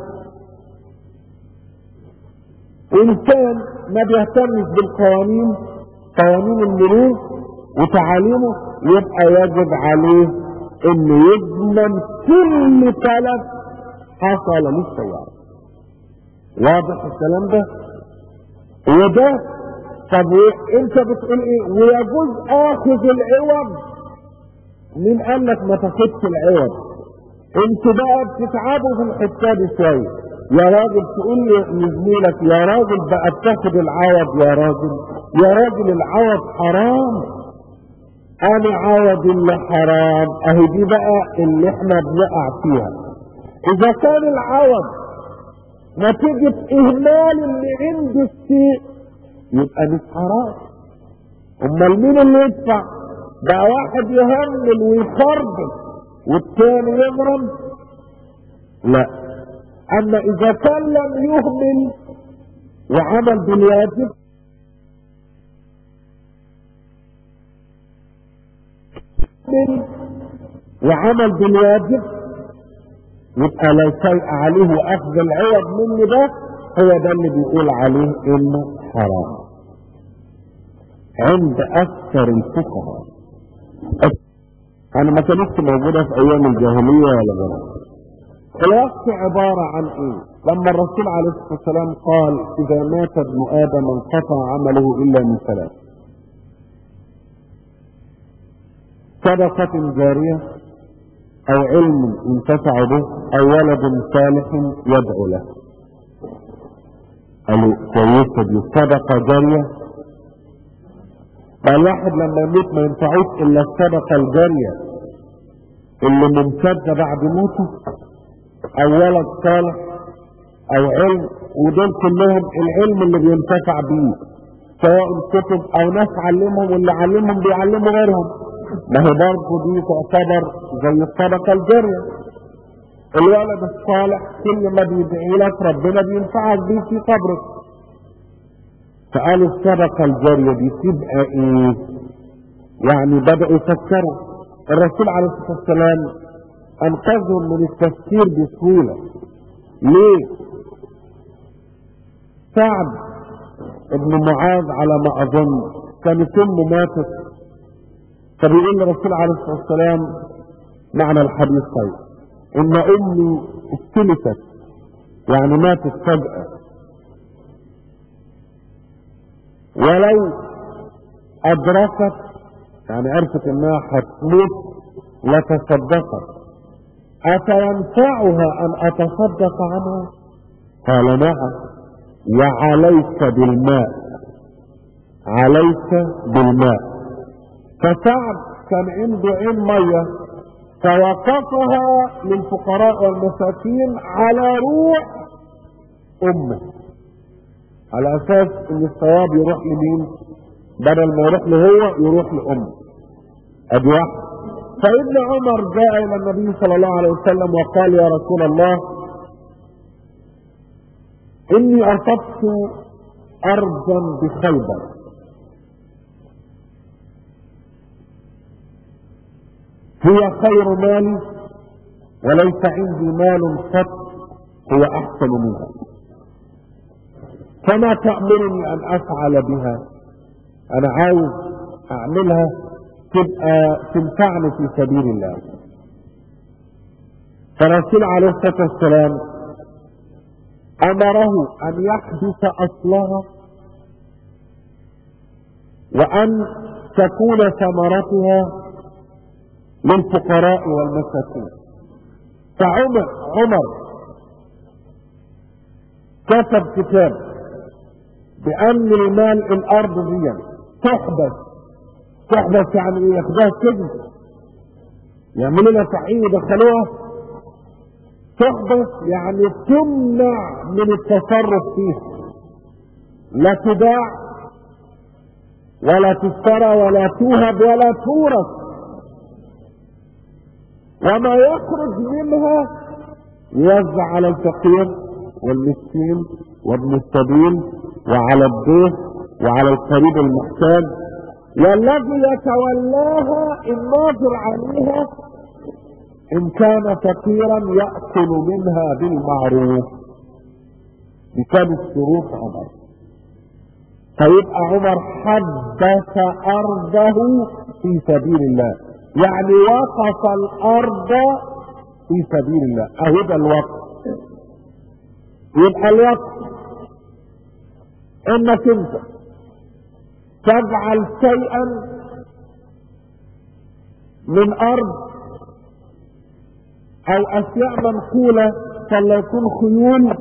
انسان ما بيهتمش بالقوانين، قوانين المرور وتعاليمه، يبقى يجب عليه انه يضمن كل تلف حصل للسيارة. واضح الكلام ده؟ وده طب انت بتقول ايه؟ ويجوز اخذ العوض. مين قال لك ما تاخدش العوض؟ انتوا بقى بتتعبوا في الحته دي شويه. يا راجل تقول لزميلك يا راجل بقى بتاخد العوض، يا راجل يا راجل العوض حرام. انا عوض اللي حرام، اهي دي بقى اللي احنا بنقع فيها. اذا كان العوض نتيجة اهمال اللي عنده الشيء يبقى مش حرام. امال مين اللي يدفع؟ بقى واحد يهمل ويخربط والتاني يغرم؟ لا. اما اذا كان لم يهمل وعمل بالواجب وعمل بالواجب يبقى لا شيء عليه، واخذ العوض منه ده هو ده اللي بيقول عليه انه حرام عند اكثر الفقهاء. انا ما كانتش موجودة في ايام الجاهلية ولا غيرها. الوقت عبارة عن ايه؟ لما الرسول عليه الصلاة والسلام قال اذا مات ابن ادم انقطع عمله الا من ثلاث: صدقة جارية، او علم ينتفع به، او ولد صالح يدعو له. قالوا كويسة دي صدقة جارية. فالواحد لما يموت ما ينفعوش الا الصدقة الجارية اللي ممتدة بعد موته، او ولد صالح او علم، ودول كلهم العلم اللي بينتفع بيه، سواء كتب او ناس علمهم واللي علمهم بيعلموا غيرهم. ما هي برضه دي تعتبر زي الصدقة الجارية. الولد الصالح كل ما بيدعي لك ربنا بينفعك بيه في قبرك. فقالوا الصدقة الجارية دي تبقى ايه؟ يعني بدأوا يفكروا. الرسول عليه الصلاة والسلام انقذهم من التفكير بسهولة. ليه؟ سعد ابن معاذ على ما اظن كانت امه ماتت، فبيقول الرسول عليه الصلاة والسلام معنى الحديث طيب ان امي استلفت، يعني ماتت فجأة، ولو ادركت يعني عرفت انها هتموت لتصدقت، افينفعها ان اتصدق عنها؟ قال نعم، وعليك بالماء، عليك بالماء. فسعد كان عنده عين ميه فوقفها للفقراء والمساكين على روح امه، على اساس ان الثواب يروح لمين؟ بدل ما يروح له هو يروح لامه. ادي واحد. فابن عمر جاء الى النبي صلى الله عليه وسلم وقال يا رسول الله اني اصبت ارضا بخيبر، هي خير مالي وليس عندي مال قط هو احسن منها، فما تأمرني ان افعل بها؟ انا عاوز اعملها تبقى تنفعني في سبيل الله. فالرسول عليه الصلاة والسلام امره ان يحدث اصلها وان تكون ثمرتها للفقراء والمساكين. فعمر عمر كتب كتاب بان المال الارض دي تحبس، تحبس يعني ياخدوها سجن، يعملوا لها تحقيق يدخلوها، تحبس يعني تمنع من التصرف فيها، لا تباع ولا تشترى ولا توهب ولا تورث، وما يخرج منها يوزع على الفقير والمسكين وابن السبيل وعلى الضيف وعلى القريب المحتاج، والذي يتولاها الناظر عليها ان كان فقيرا يأكل منها بالمعروف. بكام الشروط عمر. فيبقى عمر حدث ارضه في سبيل الله، يعني وقف الارض في سبيل الله. اهو ده الوقف. يبقى الوقف انك انت تجعل شيئا من ارض او اشياء منقولة، فليكون خيول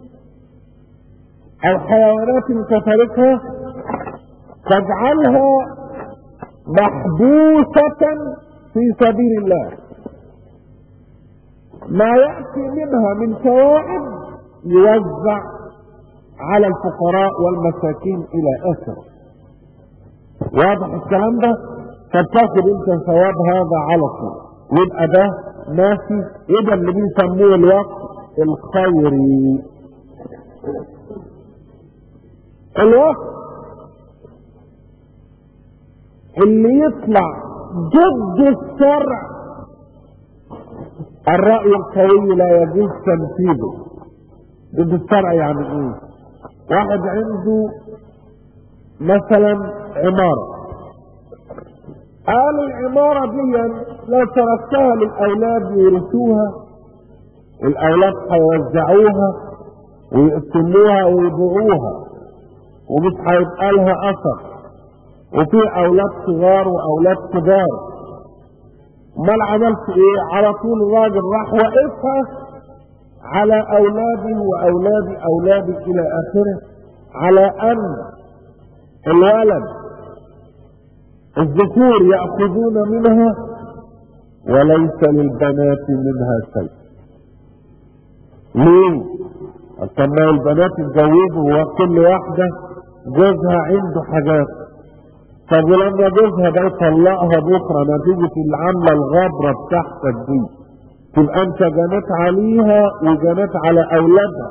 او حيوانات كتركها، تجعلها محبوسة في سبيل الله، ما يأتي منها من فوائد يوزع على الفقراء والمساكين الى اخره. واضح الكلام ده؟ فتاخد انت ثواب هذا على طول، يبقى ده ماشي. يبقى اللي بيسموه الوقت الخيري. الوقت اللي يطلع ضد الشرع، الرأي القوي لا يجوز تنفيذه. ضد الشرع يعني ايه؟ واحد عنده مثلا عمارة، قال العمارة دي لو تركتها للأولاد يورثوها، الأولاد هيوزعوها ويقسموها ويبيعوها ومش هيبقى لها أثر، وفي أولاد صغار وأولاد كبار. امال عملت إيه؟ على طول الراجل راح وقفها على أولادي وأولادي أولادي إلى آخره، على أن الولد الذكور يأخذون منها وليس للبنات منها شيء. ليه؟ عشان البنات يتجوزوا وكل واحدة جوزها عنده حاجات. طب ولما جوزها ده يطلقها بكره نتيجه العمله الغابره بتاعتك دي، تبقى انت جنيت عليها وجنيت على اولادها.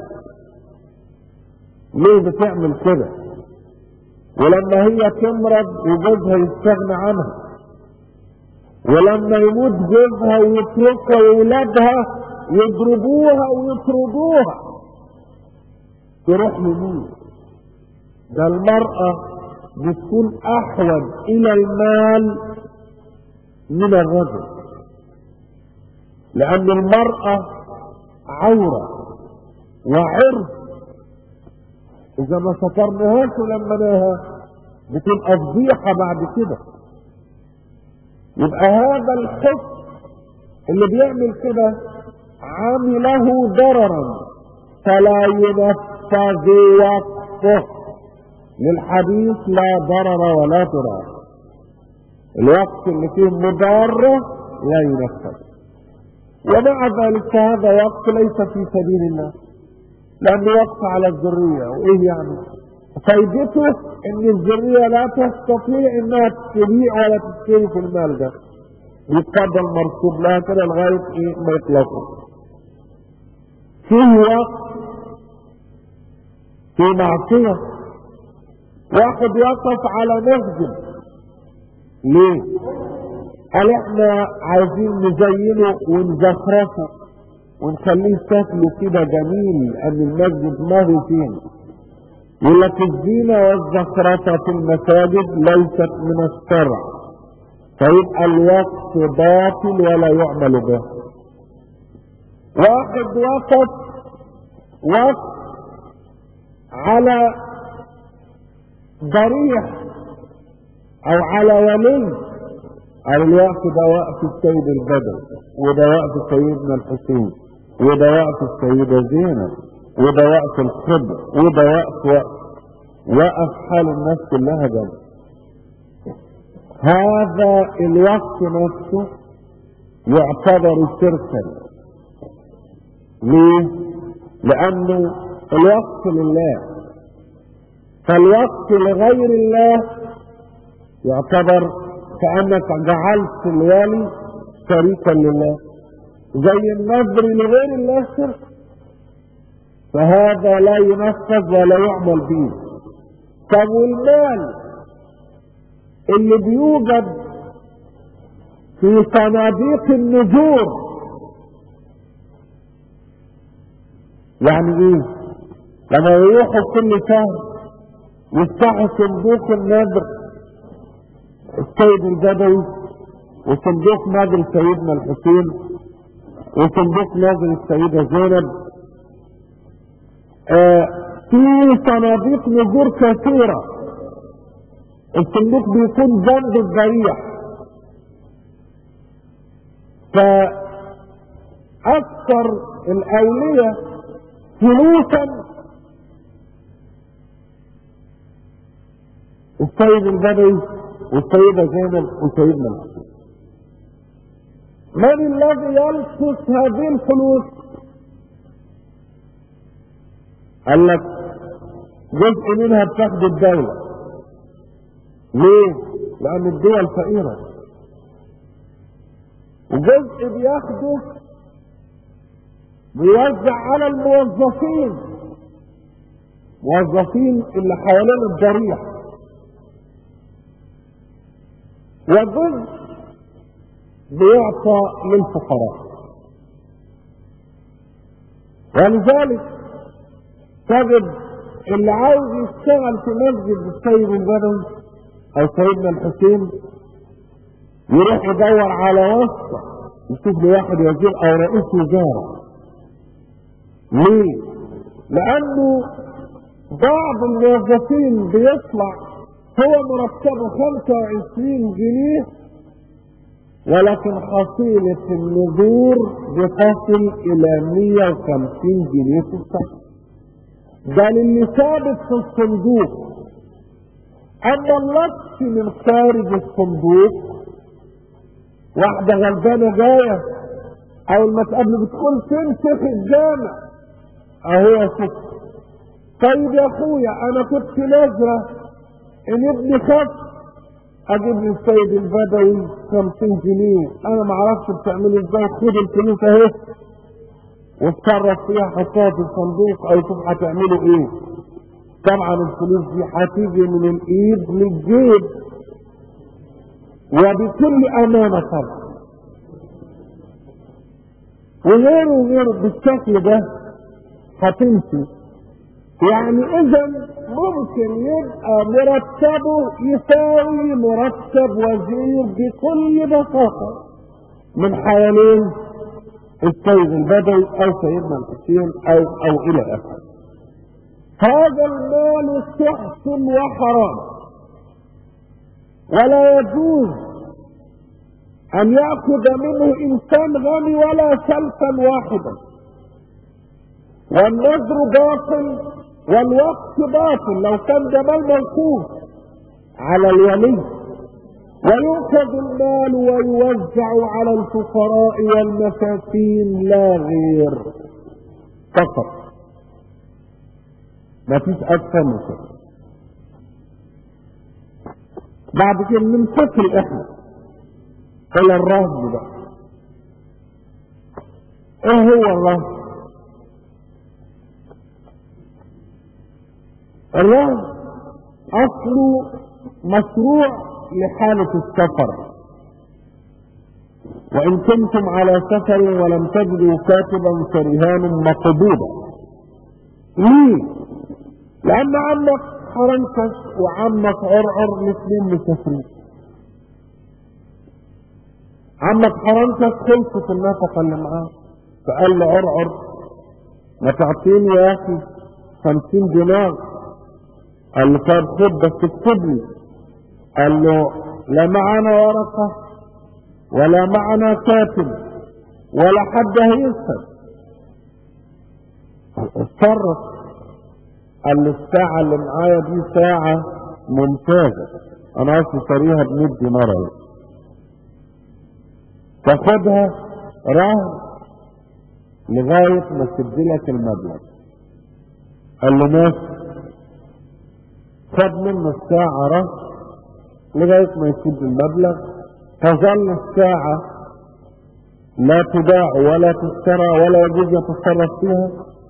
ليه بتعمل كده؟ ولما هي تمرض وجوزها يستغنى عنها، ولما يموت جوزها ويتركها واولادها يضربوها ويطردوها، تروح لمين؟ ده المرأة بتكون احوج الى المال من الرجل، لان المرأة عورة وعرض، اذا ما سترناهاش ولمناها بتبقى فضيحة بعد كده. يبقى هذا الحكم اللي بيعمل كده عامله ضررا فلا ينفذ وقته للحديث لا ضرر ولا ضرار. الوقت اللي فيه مضارة لا ينفذ، ومع ذلك هذا وقت ليس في سبيل الله، لأنه وقت على الذرية. وإيه يعني؟ فايدته إن الذرية لا تستطيع إنها تبيع ولا تشتري في المال ده، يتفضل مرصوب لها كده لغاية إيه ما يطلقوا. فيه وقت في معصية. واحد وقف على مسجد، ليه؟ قال احنا عايزين نزينه ونزخرفه ونخليه شكله كده جميل، لأن المسجد ما هو فيه. يقول لك الزينة والزخرفة في المساجد ليست من الشرع، فيبقى الوقت باطل ولا يعمل به. واحد وقف وقف على ضريح او على ولي، على الوقت ده وقت السيد البدوي، وده وقت سيدنا الحسين، وده وقت السيدة زينب، وده وقت الخضر، وده وقت وقت وقف حال الناس كلها جنب. هذا الوقت نفسه يعتبر شركا. ليه؟ لأنه الوقت لله، فالوقت لغير الله يعتبر كأنك جعلت الولي شريكا لله، زي النذر لغير الله شرك، فهذا لا ينفذ ولا يعمل به. طب والمال اللي بيوجد في صناديق النذور يعني ايه؟ لما يروحوا كل شهر يفتحوا صندوق النذر السيد البدوي، وصندوق نذر سيدنا الحسين، وصندوق نذر السيدة زينب، آه في صناديق نذور كثيرة. الصندوق بيكون جنب الضريح، فأكثر الأولية فلوسا السيد البدوي والسيدة زينب وسيدنا الحسين. من الذي يلصق هذه الفلوس؟ قال لك جزء منها بتاخد الدولة. ليه؟ لأن الدول فقيرة. وجزء بياخده بيوزع على الموظفين، موظفين اللي حوالين الضريح، وجزء بيعطى للفقراء. ولذلك تجد اللي عاوز يشتغل في مسجد السيد البدوي او سيدنا الحسين يروح يدور على واسطة، يشوف له واحد وزير او رئيس وزارة. ليه؟ لانه بعض الموظفين بيطلع هو مرتبه خمسة وعشرين جنيه، ولكن حصيلة النذور بتصل الى مية وخمسين جنيه في الشهر. ده اللي ثابت في الصندوق. اما اللص من خارج الصندوق، واحدة غلبانة جاية اول ما تقابله بتقول فين شيخ الجامع؟ اهو يا ست. طيب يا اخويا انا كنت نازله ان ابني خف اجيب لي السيد البدوي خمسين جنيه، انا ما اعرفش بتعملوا ازاي، خد الفلوس اهي واتصرف فيها، حطها في الصندوق او شوف هتعملوا ايه. طبعا الفلوس دي هتيجي من الايد للجيب وبكل امانه طبعا، وغيره وغيره بالشكل ده هتمشي. يعني اذا ممكن يبقى مرتبه يساوي مرتب وزير بكل بساطة من حوالين السيد البدوي او سيدنا الحسين او او الى اخره. هذا المال سحت وحرام، ولا يجوز ان يأخذ منه انسان غني ولا سلفا واحدا، والنذر باطل والوقت باطل لو كان ده مال موقوف على الولي، ويؤخذ المال ويوزع على الفقراء والمساكين لا غير فقط، ما فيش اكثر من كده. بعد كده ننتقل احنا الى الرهن بقى. ايه هو الرهن؟ الرهن اصله مشروع لحالة السفر، وان كنتم على سفر ولم تجدوا كاتبا فرهان مقبوضة. ليه؟ لان عمك حرنكش وعمك عرعر الاثنين مسافرين. عمك حرنكش خلصت النفقة اللي معاه، فقال له عرعر ما تعطيني يا اخي خمسين دينار. قال له طب خد بس اكتب لي. قال له لا معنا ورقة ولا معنا كاتب ولا حد هيسأل. اتصرف. قال له الساعة اللي معايا دي ساعة ممتازة، انا اصلي شاريها بمية دينار اهي، تاخدها رهن لغاية ما تسجلك المبلغ. قال له ماشي. خد منه الساعة رهن لغاية ما يسد المبلغ. تظل الساعة لا تباع ولا تشترى ولا يجوز يتصرف فيها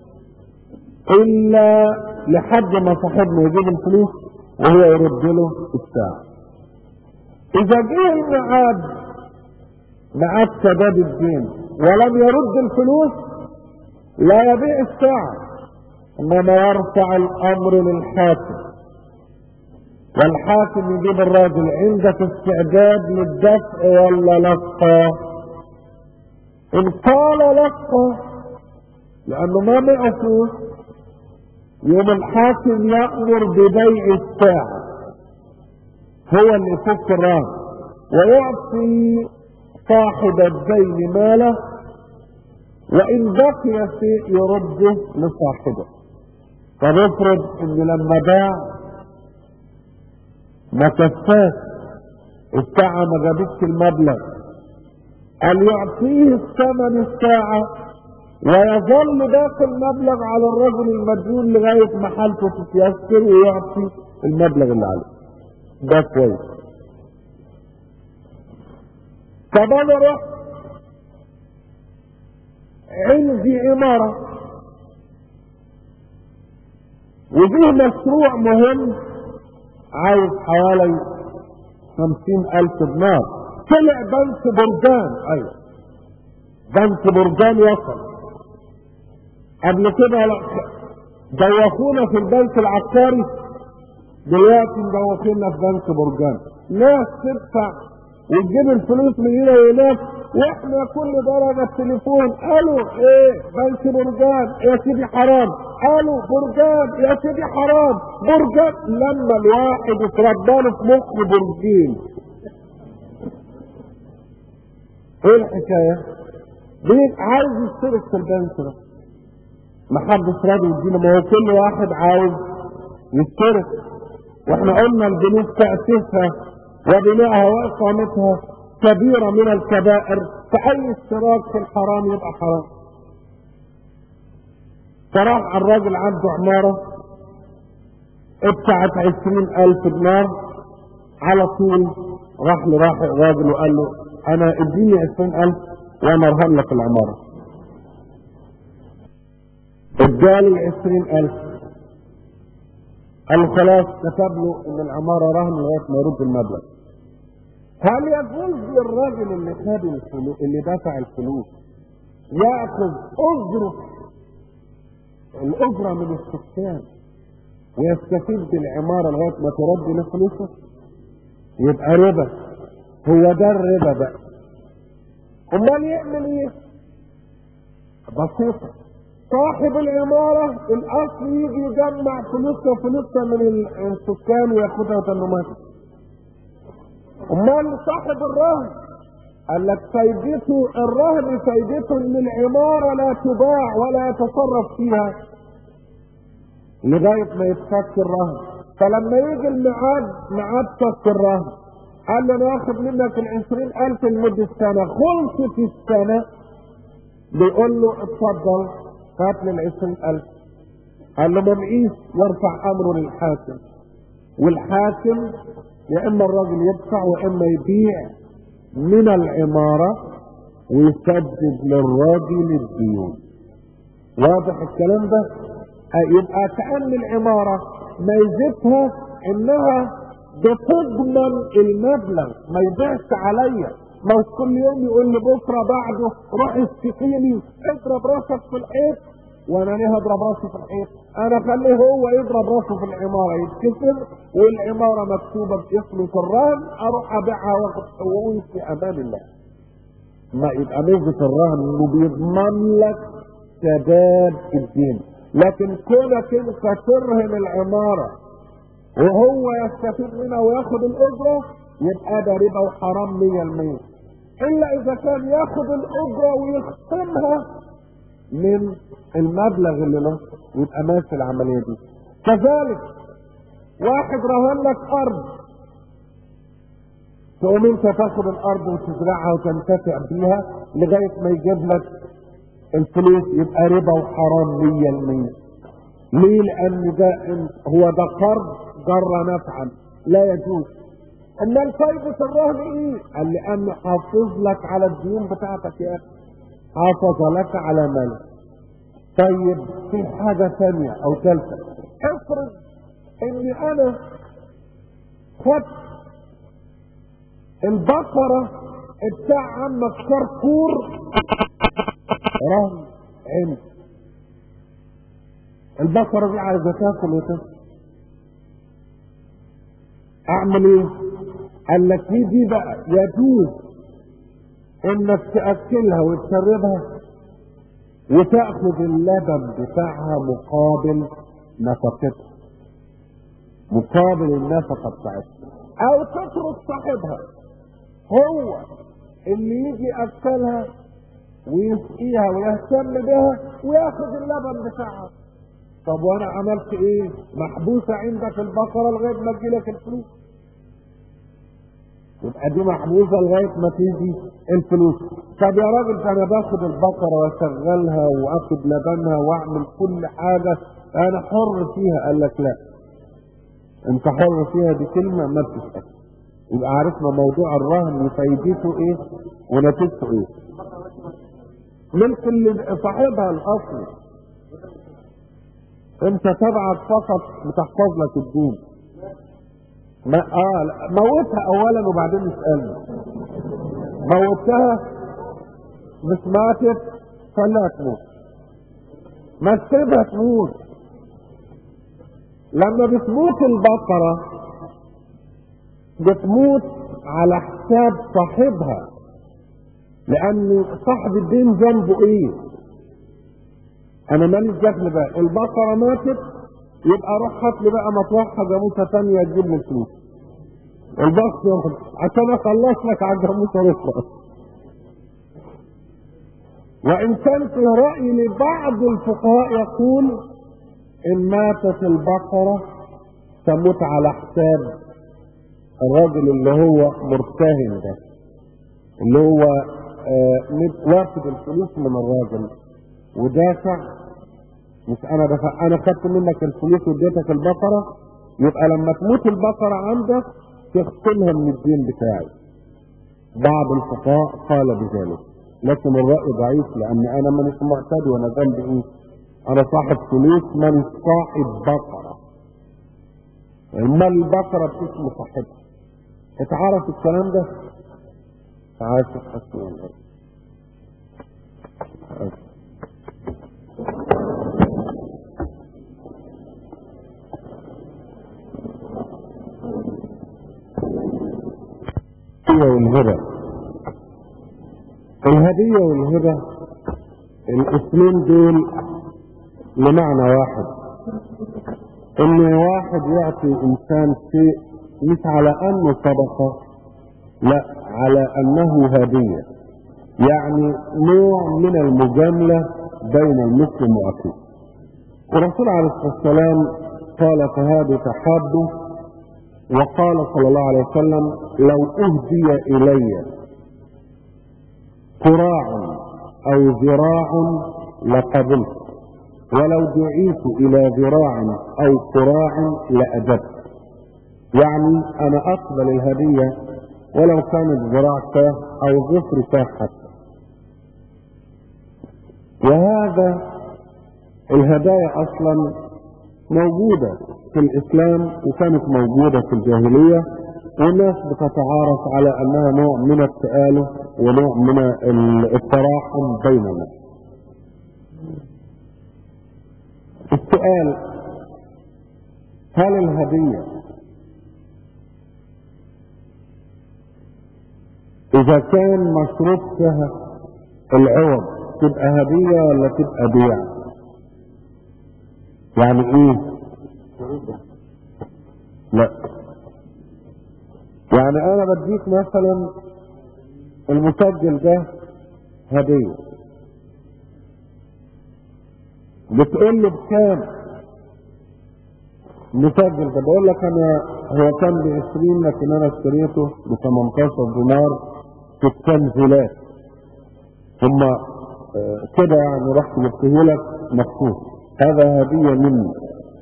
الا لحد ما صاحبنا يجيب الفلوس وهو يرد له الساعة. اذا جه الميعاد ميعاد سداد الدين ولم يرد الفلوس لا يبيع الساعة، انما يرفع الامر للحاكم، والحاكم يجيب الراجل عندك استعداد للدفع ولا لقى؟ ان قال لقى لانه ما معه فلوس يوم الحاكم يأمر ببيع الساعة، هو اللي يفك الرهن ويعطي صاحب الدين ماله، وان بقي شيء يرده لصاحبه. فنفرض ان لما باع ما كفاش الساعة ما جابتش المبلغ، قال يعطيه الثمن الساعة ويظل باقي المبلغ على الرجل المديون لغاية ما حالته تتيسر ويعطي المبلغ اللي عليه. ده كويس. طب انا رحت عندي عمارة وفيه مشروع مهم عايز حوالي خمسين الف دينار. طلع بنك برجان، ايوه بنك برجان وصل. قبل كده دوخونا في البنك العقاري، دلوقتي مدوخينا في بنك برجان. ناس تدفع وتجيب الفلوس من هنا وهناك، واحنا كل درجة التليفون قالوا ايه بنك برجان يا سيدي حرام، قالوا برجان يا سيدي حرام برجان. لما الواحد اتربى له في مخه برجين، ايه الحكاية؟ ليه عايز يشترك في البنك ده؟ ما حدش راضي يدينا، ما هو كل واحد عاوز يشترك. واحنا قلنا البنوك تأسيسها وبنائها وإقامتها كبيرة من الكبائر، فأي اشتراك في الحرام يبقى حرام. فراح الراجل عنده عمارة ادفعت عشرين الف دينار، على طول راح لراح الراجل وقال له انا اديني عشرين الف وانا ارهن لك العمارة. ادالي عشرين الف، قال له خلاص كتب له ان العمارة رهن لغاية ما يرد المبلغ. هل يجوز للراجل اللي خد الفلوس اللي دفع الفلوس ياخذ اجره الاجره من السكان ويستفيد بالعماره لغايه ما ترد له فلوسه؟ يبقى ربا. هو ده الربا بقى. امال يعمل ايه؟ بسيطه، صاحب العماره الاصل يجي يجمع فلوسه فلوسه من السكان وياخدها وتنماتها. امال صاحب الرهن قال لك فايدته الرهن فايدته ان العماره لا تباع ولا يتصرف فيها لغايه ما يتفك الرهن. فلما يجي الميعاد ميعاد فك الرهن قال له انا اخد منك العشرين الف لمده سنه، خلصت السنه بيقول له اتفضل هات لي العشرين الف. قال له ما معيش، يرفع امره للحاكم، والحاكم يا اما الراجل يدفع واما يبيع من العمارة ويسدد للراجل الديون. واضح الكلام ده؟ يبقى كأن العمارة ميزتها انها بتضمن المبلغ، ما يبيعش عليا، ما كل يوم يقول لي بكره بعده روح اشتكيني اضرب راسك في الحيط وانا ليه هضرب راسي في الحيط؟ انا خليه هو يضرب راسه في العماره يتكسر والعماره مكتوبه باسمه في الرهن، اروح ابيعها واخد حقوقي في امان الله. ما يبقى ميزه الرهن انه بيضمن لك سداد الدين، لكن كونك انت ترهن العماره وهو يستفيد منها وياخد الاجره يبقى ده ربا وحرام مية بالمية، الا اذا كان ياخد الاجره ويختمها من المبلغ اللي له يبقى ماشي العمليه دي. كذلك واحد رهن لك ارض، تقوم انت تاخد الارض وتزرعها وتنتفع بيها لغايه ما يجيب لك الفلوس، يبقى ربا وحرام مية بالمية. ليه؟ لان ده هو ده قرض جر نفعا لا يجوز. اما فايدة الرهن ايه؟ قال لانه حافظ لك على الديون بتاعتك يا اخي، حافظ لك على مالك. طيب في حاجة ثانية او ثالثة، افرض اني انا خدت البقرة بتاع عمك كركور رهن عندي، البقرة دي عايزة تاكل وتشرب، اعمل ايه؟ قال لك دي بقى يجوز انك تاكلها وتشربها وتاخذ اللبن بتاعها مقابل نفقتها، مقابل النفقه بتاعتها، او تترك صاحبها هو اللي يجي ياكلها ويسقيها ويهتم بها وياخذ اللبن بتاعها. طب وانا عملت ايه؟ محبوسه عندك البقره لغايه ما تجيلك الفلوس، يبقى دي محبوسه لغايه ما تيجي الفلوس. طب يا راجل انا باخد البقره واشغلها واخد لبنها واعمل كل حاجه انا حر فيها. قال لك لا، انت حر فيها دي كلمه ما بتشتغل. يبقى عرفنا موضوع الرهن فايدته ايه ونتيجته ايه. ملك اللي صاحبها الاصلي، انت تبعت فقط بتحفظ لك الدين. ما اه لا. موتها اولا وبعدين اسالني. موتها مش ماتت خليها تموت، ما تسيبها تموت. لما بتموت البقرة بتموت على حساب صاحبها، لان صاحب الدين ذنبه ايه؟ انا ماليش دخل بقى. البقرة ماتت يبقى روح هات لي بقى مطرحها جاموسة ثانية تجيب لي الفلوس. البقرة عشان اخلص لك على الجاموسة اخرى. وان كان في رأي لبعض الفقهاء يقول ان ماتت البقرة تموت على حساب الراجل اللي هو مرتهن ده، اللي هو آه واخد الفلوس من الراجل ودافع. مش انا دفع، انا خدت منك الفلوس واديتك البقرة يبقى لما تموت البقرة عندك تغسلها من الدين بتاعي. بعض الفقهاء قال بذلك، لكن الرأي ضعيف، لأن أنا مانيش معتدي وأنا ذنبي إيه؟ أنا صاحب فلوس، مانيش صاحب بقرة. أما البقرة باسم صاحبها. اتعرف الكلام ده؟ عاشق حسن الله. والهبة. الهدية والهبة الاسمين دول لمعنى واحد، ان واحد يعطي انسان شيء مش على انه صدقة، لا، على انه هدية، يعني نوع من المجاملة بين المسلم واخيه. الرسول عليه الصلاة والسلام قال فهذا تحابه، وقال صلى الله عليه وسلم لو اهدي الي قراع او ذراع لقبلت، ولو دعيت الى ذراع او قراع لاجبت. يعني انا اقبل الهدية ولو كانت ذراع كاه او ظفر كاه حتى. وهذا الهدايا اصلا موجودة في الاسلام، وكانت موجودة في الجاهلية، والناس بتتعارف على انها نوع من التآلف ونوع من التراحم بين الناس. السؤال: هل الهدية اذا كان مشروط فيها العوض تبقى هدية ولا تبقى بيع؟ يعني ايه؟ لا، يعني انا بديك مثلا المسجل ده هدية، بتقول له بكام المسجل ده؟ بقول لك انا هو كان بعشرين لكن انا اشتريته بثمنتاشر دينار في التنزيلات، ثم كده يعني رحت جبته لك مخصوص، هذا هدية مني.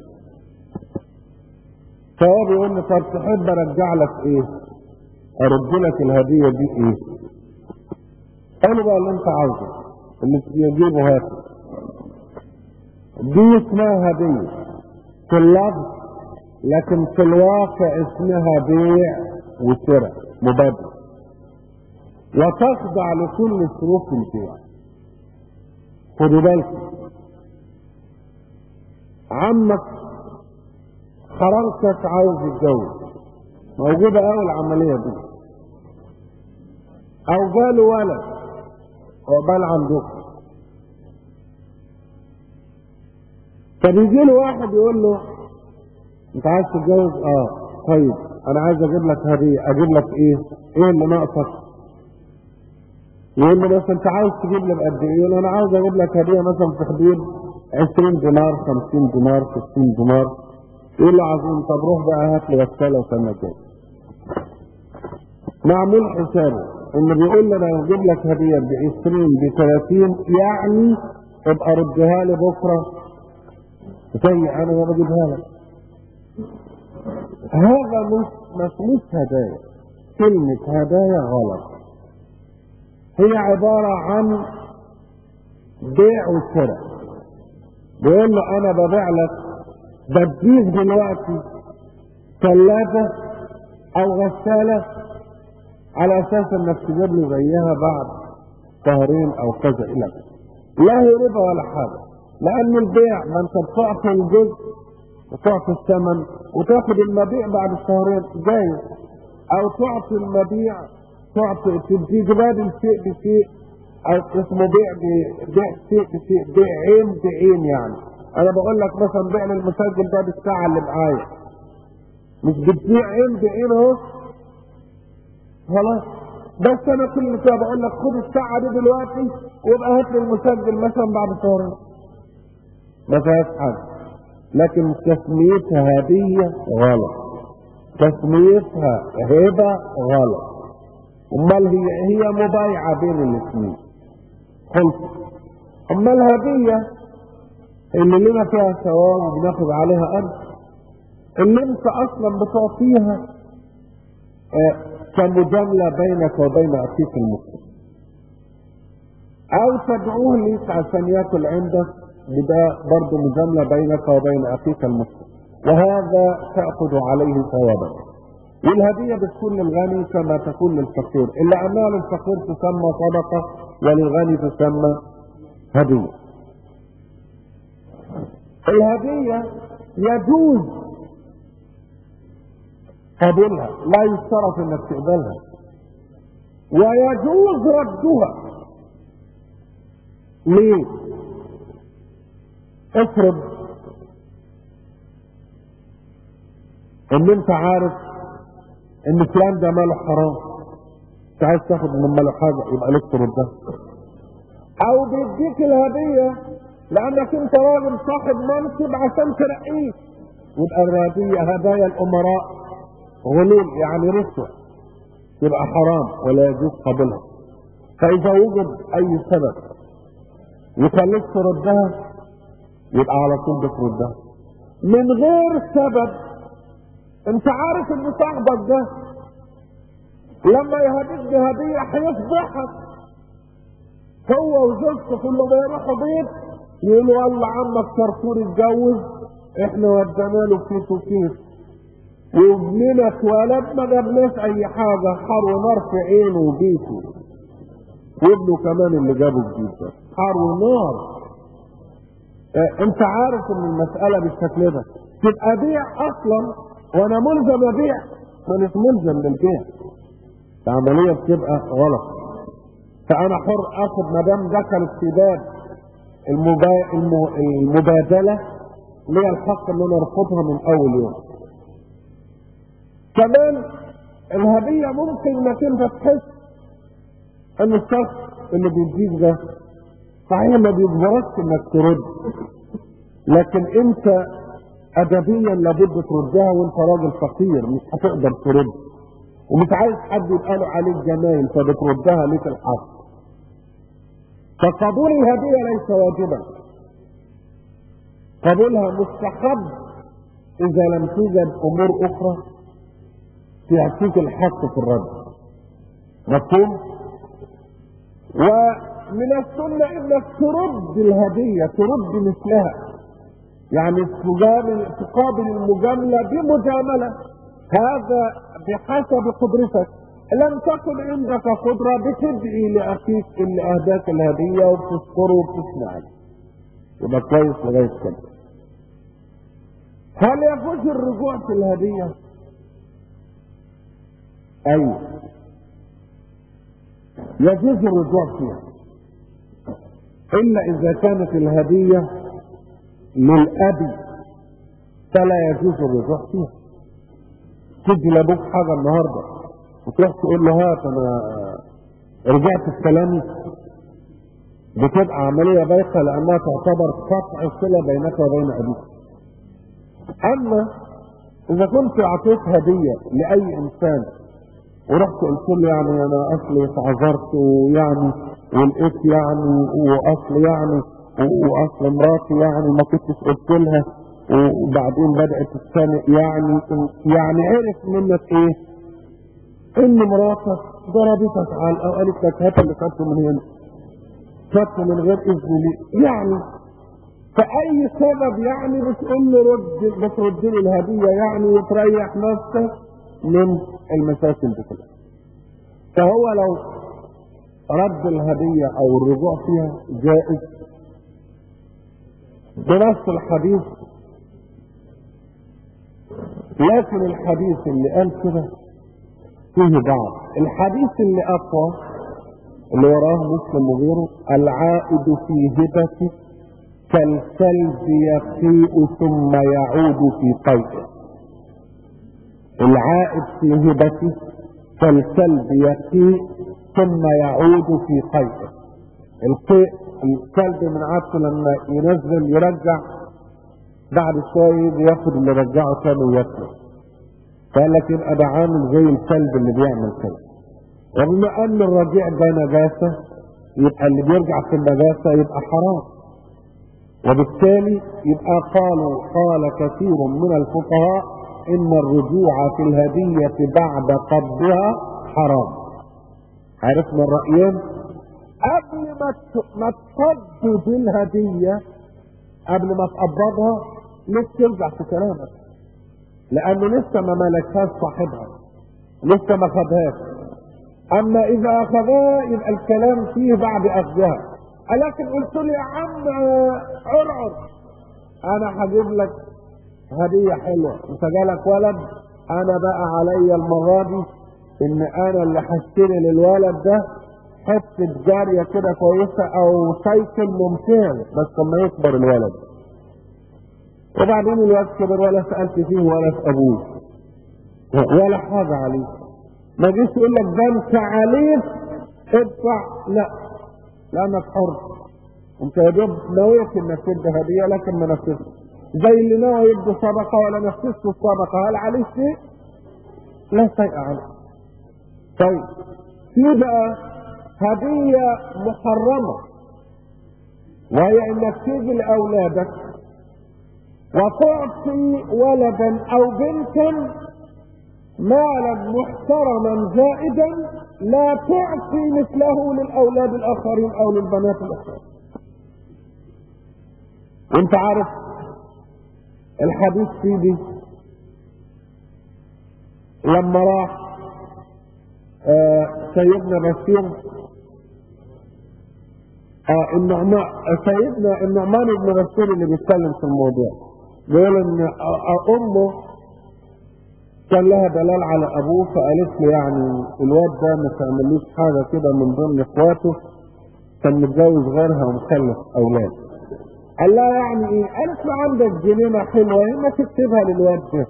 فهو بيقول لي طب تحب ارجع لك ايه؟ ارد لك الهدية دي ايه؟ قال له بقى اللي انت عاوزه، اللي تجيبه هاته. دي اسمها هدية في اللفظ، لكن في الواقع اسمها بيع وشراء مبادئ، وتخضع لكل شروط البيع. خدوا بالكم، عمك خرجتك عاوز يتجوز، موجودة اوي العملية دي، او جاله ولد عقبال عندكم، فبيجي له واحد يقول له انت عايز تتجوز؟ اه طيب انا عايز اجيب لك هدية. اجيب لك ايه؟ ايه اللي ناقصك؟ يقول له مثلا انت عاوز تجيب لي بقد ايه؟ يقول له انا عاوز اجيب لك هدية مثلا في حدود عشرين دينار، خمسين دينار، ستين دينار. يقول له عظيم، طب روح بقى هات لي غسالة وسمكات. معمول حسابه ان بيقول له انا هجيب لك هدية ب عشرين ب ثلاثين، يعني ابقى ردها لي بكره زي انا ما بجيبها لك. هذا مش مش هدايا. كلمة هدايا غلط، هي عبارة عن بيع وشراء. بيقول له انا ببيع لك، بديك دلوقتي ثلاجة او غسالة على اساس انك تجيب لي زيها بعد شهرين او كذا الى كذا. لا هي ربا ولا حاجة، لان البيع ما انت بتعطي الجزء وتعطي الثمن وتاخد المبيع بعد شهرين جاي، او تعطي المبيع تعطي تدي جبال شيء بشيء، او اسمه بيع بيع شيء بشيء، بيع عين بعين. يعني انا بقول لك مثلا بيع المسجل ده بالساعة اللي معايا، مش بتبيع عين بعين اهو خلاص، بس انا كل شويه بقول لك خد الساعة دي دلوقتي وابقى هات لي المسجل مثلا بعد شهرين، ما فيهاش حاجة. لكن تسميتها هدية غلط، تسميتها هبة غلط. امال هي هي مبايعة بين الاثنين. خلص. اما الهدية اللي لنا فيها ثواب وبناخد عليها اجر، اللي انت اصلا بتعطيها اه كمجاملة بينك وبين اخيك المسلم، او تدعوه ليك عشان ياكل عندك، وده برضه مجاملة بينك وبين اخيك المسلم، وهذا تأخذ عليه ثوابا. والهدية بتكون للغني كما تكون للفقير، إلا أنها للفقير تسمى صدقة وللغني تسمى هدية. الهدية يجوز قبولها، لا يشترط انك تقبلها، ويجوز ردها. ليه؟ افرض ان انت عارف ان فلان ده ماله حرام، انت عايز تاخد من ماله حاجه، يبقى لك تردها. او بيديك الهديه لانك انت راجل صاحب منصب عشان ترقيه، يبقى الهديه هدايا الامراء غلول يعني رشوه، يبقى حرام ولا يجوز قبولها. فاذا وجد اي سبب يخليك تردها يبقى على طول بتردها. من غير سبب انت عارف ان صاحبك ده لما يهديك بهديه هيفضحك، هو وزوجته كل ما يروحوا بيت يقولوا والله عمك كركور اتجوز، احنا ودانا له كيس وكيس، وابننا اتولد ما جابناش اي حاجه، حر ونار في عينه وبيته، وابنه كمان اللي جابه جديد ده حر ونار. اه انت عارف ان المساله بالشكل ده، تبقى بيع اصلا وانا ملزم ابيع وانا ملزم للبيع، العمليه بتبقى غلط. فانا حر اخد ما دام دخلت في باب المبا... المبادله ليا الحق ان انا ارفضها من اول يوم. كمان الهديه ممكن انك انت تحس ان الشخص اللي بيديك ده صحيح ما بيجبركش انك ترد، لكن انت ادبيا لابد تردها، وانت راجل فقير مش هتقدر ترد، ومش عايز حد يبقى له عليك جمايل فبتردها ليك الحق. فقبول الهديه ليس واجبا، قبولها مستحب اذا لم توجد امور اخرى تعطيك الحق في الرد. مفهوم؟ ومن السنه انك ترد الهديه، ترد مثلها، يعني تقابل المجامله بمجامله، هذا بحسب قدرتك. لم تكن عندك قدره بتدعي لاخيك اللي اهداك الهديه وبتشكره وبتثني عليه، يبقى كويس لغايه كده. هل يجوز الرجوع في الهديه؟ ايوه يجوز الرجوع فيها، الا اذا كانت الهديه للاب فلا يجوز الرجوع فيها. تدي لابوك حاجه النهارده وتروح تقول له هات انا رجعت في كلامي، بتبقى عمليه بايخه لانها تعتبر قطع الصله بينك وبين ابيك. اما اذا كنت اعطيت هديه لاي انسان ورحت قلت له يعني انا اصلي اتعذرت ويعني ولقيت يعني واصل يعني واصل مراتي يعني ما كنتش قلت لها، وبعدين بدات تتخانق يعني يعني عرف منك ايه؟ ان مراتك ضربتك على او قالت لك هات اللي خدته من هنا، خدته من غير اذن لي، يعني فاي سبب يعني بتقول له رد، بترد لي الهديه يعني وتريح نفسك من المشاكل دي كلها. فهو لو رد الهديه او الرجوع فيها جائز بنص الحديث، لكن الحديث اللي قال كده فيه بعض. الحديث اللي اقوى اللي وراه مسلم وغيره، العائد في هبته كالكلب يقيء ثم يعود في قيئه. العائد في هبته كالكلب يقيء ثم يعود في قيئه. القيء الكلب من عادته لما ينزل يرجع بعد شويه ياخد اللي رجعه تاني وياكله، فقال لك يبقى ده عامل زي الكلب اللي بيعمل كده. وبما ان الرجيع ده نجاسه يبقى اللي بيرجع في النجاسه يبقى حرام، وبالتالي يبقى قالوا قال كثير من الفقهاء ان الرجوع في الهدية بعد قبضها حرام. عرفنا الرأيين؟ قبل ما ما تقبض الهدية، قبل ما تقبضها لسه ترجع في كلامك، لانه لسه ما ملكهاش صاحبها، لسه ما خدهاش. اما اذا اخذها يبقى الكلام فيه بعد اخذها. لكن قلت له يا عم عرعر انا هجيب لك هدية حلوة، انت جالك ولد، انا بقى عليا المرة دي ان انا اللي هشتري للولد ده حتة جارية كده كويسة او سايكل ممتاز بس لما يكبر الولد. وبعدين الواد كبر ولا سألت فيه ولا في ابوه ولا حاجة عليه. ما جيش يقول لك ده انت عليك ادفع، لا، لانك حر. انت يا دوب نويت انك تدي هدية لكن ما نفذتش، زي اللي نوى يدي صدقة ولا نفذت الصدقة، هل عليه شيء؟ لا شيء عليه. طيب في بقى هدية محرمة، وهي انك تيجي لاولادك وتعطي ولدا او بنتا مالا محترما زائدا لا تعطي مثله للاولاد الاخرين او للبنات الاخرين. وانت عارف الحديث سيدي لما راح آه سيدنا بشير آه النعمان سيدنا النعمان بن بشير اللي بيتكلم في الموضوع بيقول ان آه امه كان لها دلال على ابوه، فقالت له يعني الواد ده ما تعملوش حاجه كده من ضمن اخواته، كان متجوز غيرها ومخلف اولاد. قال لها يعني ايه؟ قالت له عندك جنينه حلوه ما تكتبها للواد ده.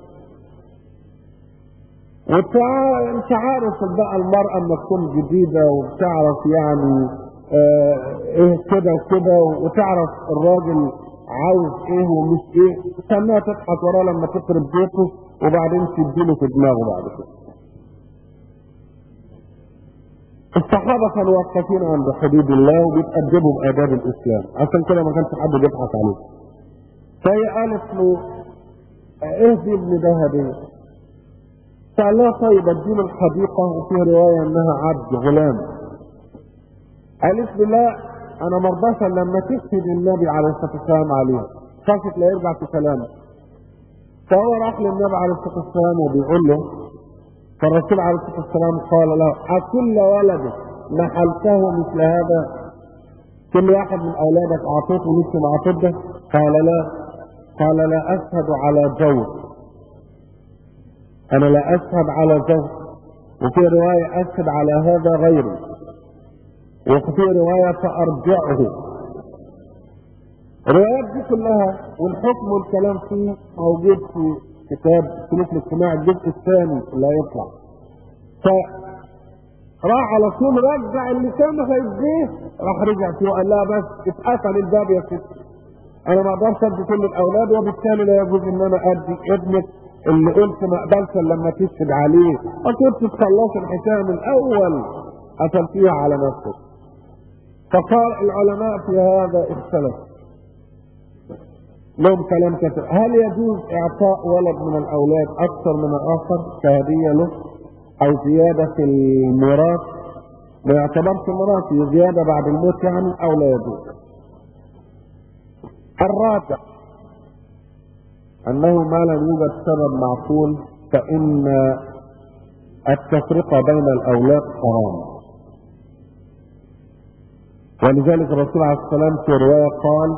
وانت عارف بقى المرأة لما تكون جديدة وبتعرف يعني اه ايه كده وكده، وتعرف الراجل عاوز ايه ومش ايه، تستناها تضحك وراه لما تقرب بيته وبعدين تديله في دماغه بعد كده. الصحابة كانوا واقفين عند حدود الله وبيتأدبوا بآداب الإسلام، عشان كده ما كانش حد بيضحك عليه. فهي قالت له ايه دي ابن ده هدية؟ قال لها طيب اديله الحديقة، وفي رواية انها عبد غلام. قالت له لا انا مرضاش لما تشهد النبي عليه الصلاة والسلام عليها، خافت لا يرجع في كلامه. فهو راح للنبي عليه الصلاة والسلام وبيقول له، فالرسول عليه الصلاة والسلام قال له أكل ولدك نحلته مثل هذا؟ كل واحد من اولادك اعطيته مثل ما اعطيته؟ قال لا. قال لا اشهد على جور، انا لا اشهد على جور. وفي رواية اشهد على هذا غيري، وفي رواية فارجعه. الروايات دي كلها والحكم والكلام فيه موجود في كتاب سلوك الاجتماع الجزء الثاني اللي هيطلع. فراح على طول رجع اللي كان هيديه، راح رجع فيه وقال لها بس اتقفل الباب يا ست، انا ما اقدرش ادي كل الاولاد، وبالتالي لا يجوز ان انا ادي ابنك اللي قلت ما اقبلش لما تشهد عليه، وكنت تخلص الحكايه من الاول قتلتيها على نفسك. فقال العلماء في هذا اختلف لهم كلام كثير. هل يجوز اعطاء ولد من الاولاد اكثر من الاخر كهديه له، او زياده في الميراث ما يعتبرش ميراث، زياده بعد الموت يعني، او لا يجوز؟ الرابع انه ما لم يوجد سبب معقول فان التفرقه بين الاولاد حرام. ولذلك الرسول عليه الصلاه والسلام في روايه قال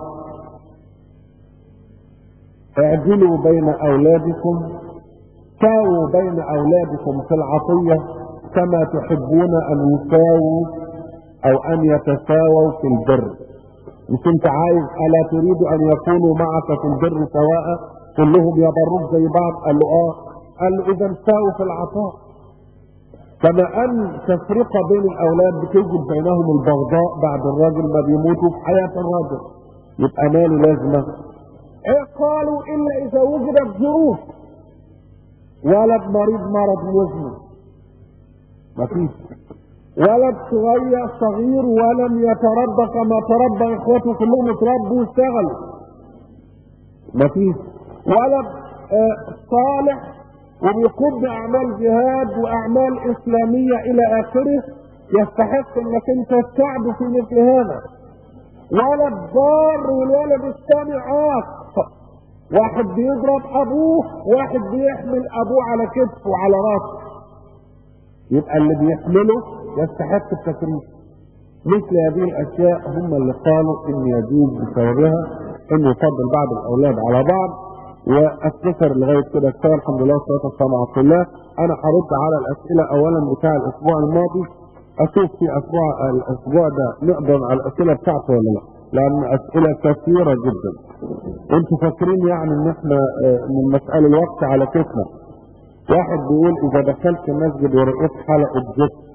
اعدلوا بين اولادكم، ساووا بين اولادكم في العطيه كما تحبون ان يساووا او ان يتساووا في البر. مش انت عايز الا تريد ان يكونوا معك في البر سواء كلهم يبروك زي بعض؟ قال له اه. قال له اذا ساووا في العطاء. كما ان تفرقه بين الاولاد بتوجد بينهم البغضاء بعد الراجل ما بيموتوا في حياه الراجل، يبقى ماله لازمه؟ ايه قالوا الا اذا وجدت ظروف، ولد مريض مرض مزمن مفيش، ولد صغير صغير ولم يتربى كما تربى اخواته كلهم اتربوا واشتغلوا مفيش، ولد آه صالح وبيقوم باعمال جهاد واعمال اسلاميه الى اخره، يستحق انك انت تساعده في مثل هذا. ولد ضار والولد الثاني عاق، واحد بيضرب ابوه، واحد بيحمل ابوه على كتفه وعلى راسه، يبقى اللي بيحمله يستحق التكريم. مثل هذه الاشياء هم اللي قالوا ان يجوز بسببها ان يفضل بعض الاولاد على بعض. وافتكر لغايه كده كفايه، الحمد لله والصلاه والسلام على رسول الله. انا هرد على الاسئله اولا بتاع الاسبوع الماضي، اشوف في اسبوع الاسبوع ده نقدر على الاسئله بتاعته ولا لا، لان اسئله كثيره جدا. انتوا فاكرين يعني ان احنا من مسألة الوقت على كيفنا. واحد بيقول اذا دخلت المسجد ورأيت حلقة جسم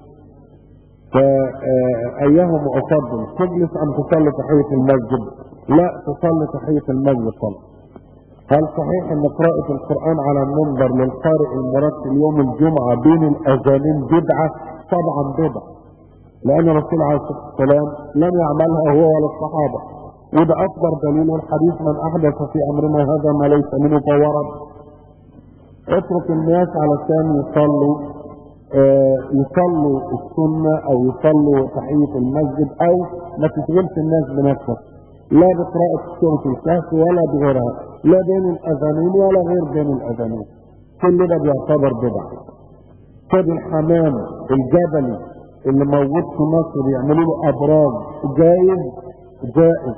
فايهما افضل، تجلس ام تصلي تحية المسجد؟ لا، تصلي تحية المسجد طبعا. هل صحيح ان قراءة القرآن على المنبر للقارئ المرتل يوم الجمعة بين الاذانين بدعة؟ طبعا بدعة، لان الرسول عليه الصلاة والسلام لم يعملها هو ولا الصحابة، وده اكبر دليل الحديث من احدث في امرنا هذا ما ليس منه فهو رد. اترك الناس علشان يصلوا آه يصلوا السنة او يصلوا تحية المسجد، او ما تشغلش الناس بنفسك، لا بقراءة سورة الكهف ولا بغيرها، لا بين الاذانين ولا غير بين الاذانين، كل ده بيعتبر بدعة. خد الحمام الجبلي اللي موجود في مصر يعملوا له ابراج، جايز جائز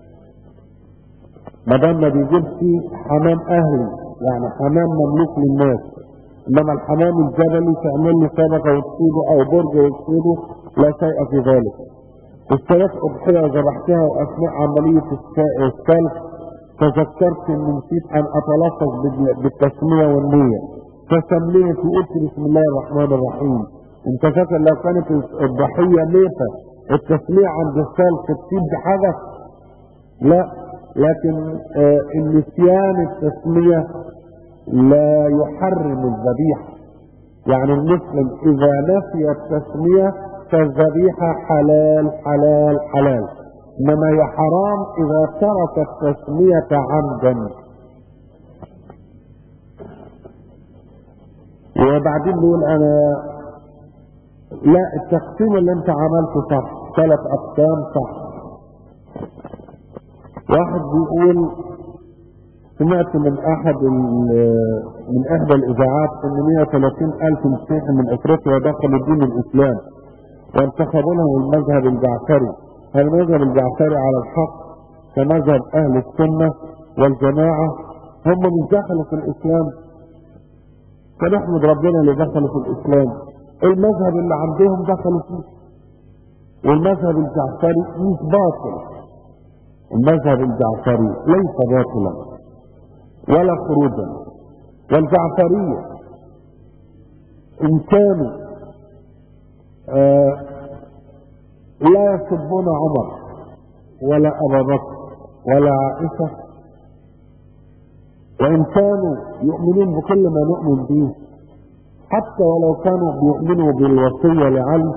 ما دام ما بيجيبش حمام اهلي، يعني حمام مملوك للناس. انما الحمام الجبلي تعمل له شبكه وتصيده او برج وتصيده، لا شيء في ذلك. اشتريت اضحيه وذبحتها واثناء عمليه السلخ تذكرت اني نسيت ان اتلفظ بالتسميه والنيه، فسميت وقلت بسم الله الرحمن الرحيم. انت فاكر لو كانت الضحيه ميته التسميه عند السلخ تسيب بحدث؟ لا، لكن آه النسيان التسمية لا يحرم الذبيحة. يعني المسلم اذا نسي التسمية فالذبيحة حلال حلال حلال، انما هي حرام اذا ترك التسمية عمدا. وبعدين نقول انا لا، التقسيم اللي انت عملته صح، ثلاث اقسام صح. واحد بيقول سمعت من احد من احدى الاذاعات ان مئة وثلاثين الف مسيحي من افريقيا دخلوا دين الاسلام وانتخبوا لهم المذهب الجعفري. هل المذهب الجعفري على الحق كمذهب اهل السنة والجماعة؟ هم مش دخلوا في الاسلام، فنحمد ربنا اللي دخلوا في الاسلام. المذهب اللي عندهم دخلوا فيه، والمذهب الجعفري مش باطل. المذهب الجعفري ليس باطلا ولا خروجا، والجعفرية ان كانوا آه لا يسبون عمر ولا ابا بكر ولا عائشة، وان كانوا يؤمنون بكل ما نؤمن به، حتى ولو كانوا بيؤمنوا بالوصية لعلي،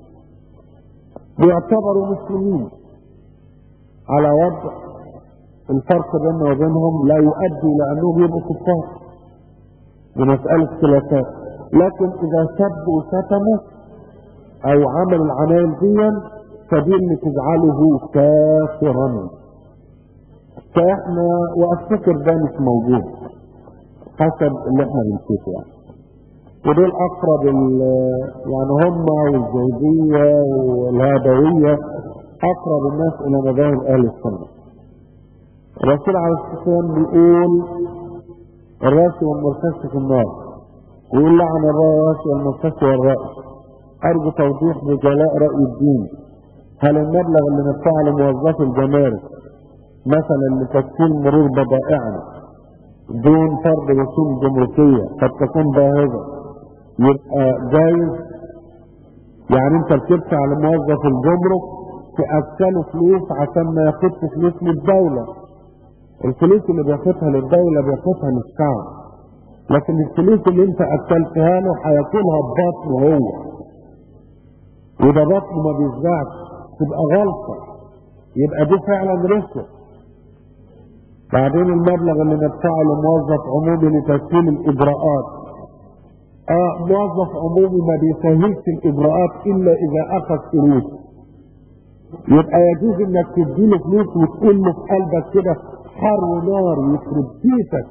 بيعتبروا مسلمين على وضع الفرق بيننا وبينهم لا يؤدي الى انهم يبقوا كفار بمسألة خلافات. لكن اذا سبوا وشتموا او عملوا العمايل دي فدي اللي تجعله كافرا. فاحنا وافتكر ده مش موجود حسب اللي احنا بنشوفه يعني. ودول اقرب يعني هم والزيدية والهادوية اقرب الناس الى مذاهب اهل السنة. الرسول عليه الصلاة والسلام بيقول الراسي والمرتشي في النار، ويقول لعن الراسي والمرتشي والرأس. ارجو توضيح بجلاء رأي الدين، هل المبلغ اللي ندفعه لموظفي الجمارك مثلا لتسهيل مرور بضائعنا دون فرض رسوم جمركية قد تكون باهظة يبقى جايز؟ يعني انت بتدفع لموظف الجمرك تأكله فلوس عشان ما ياخدش فلوس للدولة. الفلوس اللي بياخدها للدولة بياخدها للشعب، لكن الفلوس اللي انت اكلتها له هياكلها ببطنه هو، وده بطنه ما بيشبعش، تبقى غلطة، يبقى دي فعلا رشوة. بعدين المبلغ اللي ندفعه لموظف عمومي لتسهيل الاجراءات اه موظف عمومي ما بيسهلش الاجراءات الا اذا اخذ فلوس، يبقى يجوز انك تديله فلوس وتقول له في قلبك كده حر ونار يخرب بيتك.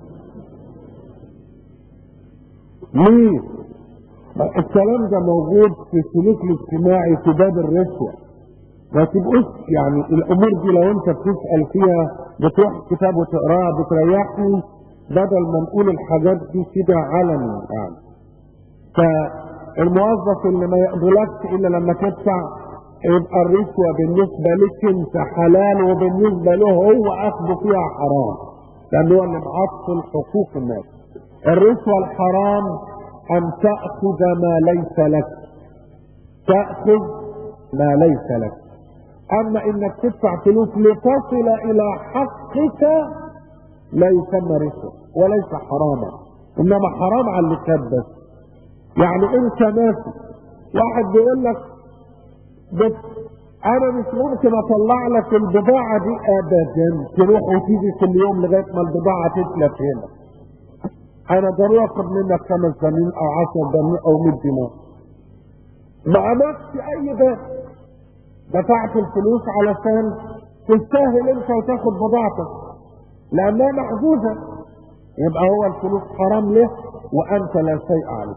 ليه؟ الكلام ده موجود في السلوك الاجتماعي في باب الرشوه. ما تبقوش يعني الامور دي لو انت بتسال فيها بتروح كتاب وتقراها بتريحني، بدل ما نقول الحاجات دي كده علني يعني. فالموظف اللي ما يقبلكش الا لما تدفع، يبقى الرشوه بالنسبه لك انت حلال، وبالنسبه له هو اخذه فيها حرام، لان هو اللي معطل حقوق الناس. الرشوه الحرام ان تاخذ ما ليس لك، تاخذ ما ليس لك. اما انك تدفع فلوس لتصل الى حقك لا يسمى رشوه وليس حراما، انما حرام على اللي كبس. يعني انت ماشي واحد بيقول لك بس انا مش ممكن اطلع لك البضاعه دي ابدا، تروح وتيجي كل يوم لغايه ما البضاعه تتلف هنا، انا ضروري اخد منك خمس دنانير او عشر دنانير او مية دينار. ما عملتش اي ده، دفعت الفلوس علشان تستاهل انت وتاخد بضاعتك لانها محجوزه، يبقى هو الفلوس حرام له وانت لا شيء عليه.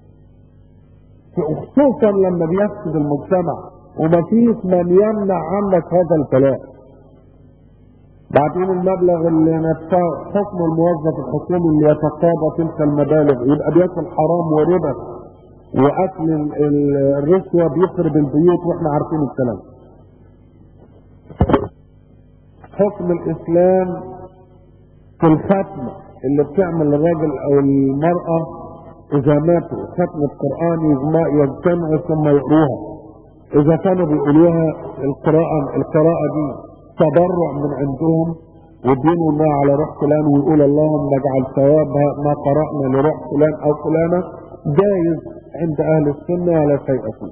خصوصا لما بيفسد المجتمع ومفيش من يمنع عنك هذا الكلام. بعدين المبلغ اللي ندفعه حكم الموظف الحكومي اللي يتقاضى تلك المبالغ يبقى بياكل حرام وربا، واكل الرشوه بيخرب البيوت واحنا عارفين الكلام. حكم الاسلام في الختمه اللي بتعمل الراجل او المراه اذا ماتوا ختم القرآن يجتمعوا ثم يقروها. اذا كانوا بيقولوها القراءة القراءة دي تبرع من عندهم ويدينوا انها على روح فلان، ويقول اللهم اجعل ثوابها ما قرأنا لروح فلان او فلانة، جايز عند اهل السنة ولا شيء فيه.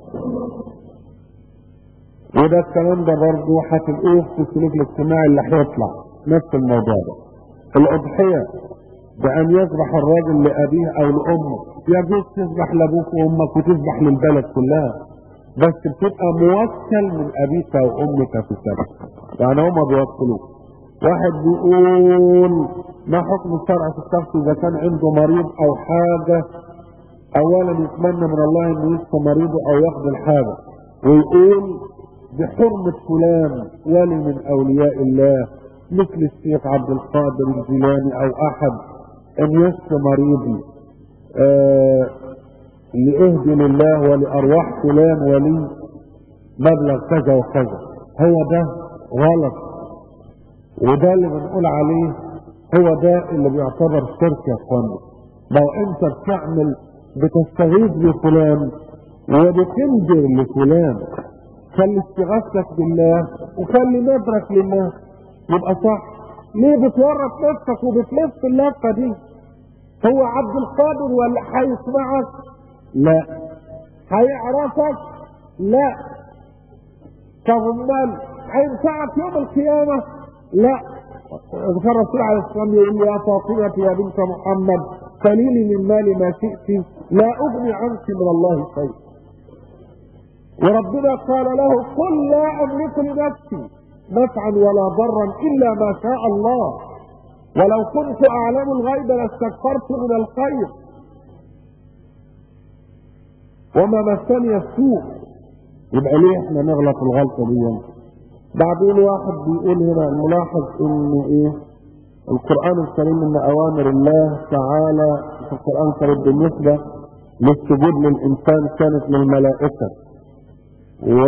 وده الكلام ده برضه هتلقوه في السلوك الاجتماعي اللي هيطلع نفس الموضوع ده. الاضحية بأن يذبح الراجل لأبيه أو لأمه، يجوز تذبح لأبوك وأمك وتذبح للبلد كلها، بس بتبقى موكل من أبيك أو أمك في السبب، يعني هما بيوكلوك. واحد بيقول ما حكم الشرع في الشخص إذا كان عنده مريض أو حاجة، أولا يتمنى من الله إنه يشفى مريضه أو ياخد الحاجة، ويقول بحرمة فلان ولي من أولياء الله مثل الشيخ عبد القادر الجيلاني أو أحد ان يشفي مريضي آه لأهدي لله ولأرواح فلان ولي مبلغ كذا وكذا. هو ده غلط، وده اللي بنقول عليه هو ده اللي بيعتبر شرك يا اخوانا. لو انت بتعمل بتستغيث بفلان وبتنذر لفلان، خلي استغاثتك بالله وخلي نذرك لله يبقى صح. ليه بتورط نفسك وبتلف اللفه دي؟ هو عبد القادر ولا هيسمعك؟ لا. هيعرفك؟ لا. طب امال هينفعك يوم القيامه؟ لا. ذكر الرسول عليه الصلاه والسلام يقول يا فاطمه يا بنت محمد سليني من مالي ما شئت لا اغني عنك من الله شيء. وربنا قال له قل لا املك لنفسي نفعا ولا ضرا الا ما شاء الله ولو كنت اعلم الغيب لاستكثرت من الخير وما مسني السوء. يبقى ليه احنا نغلط الغلطه دي؟ بعدين واحد بيقول هنا الملاحظ ان ايه القرآن الكريم ان اوامر الله تعالى في القرآن الكريم بالنسبة للسجود للانسان كانت للملائكة، و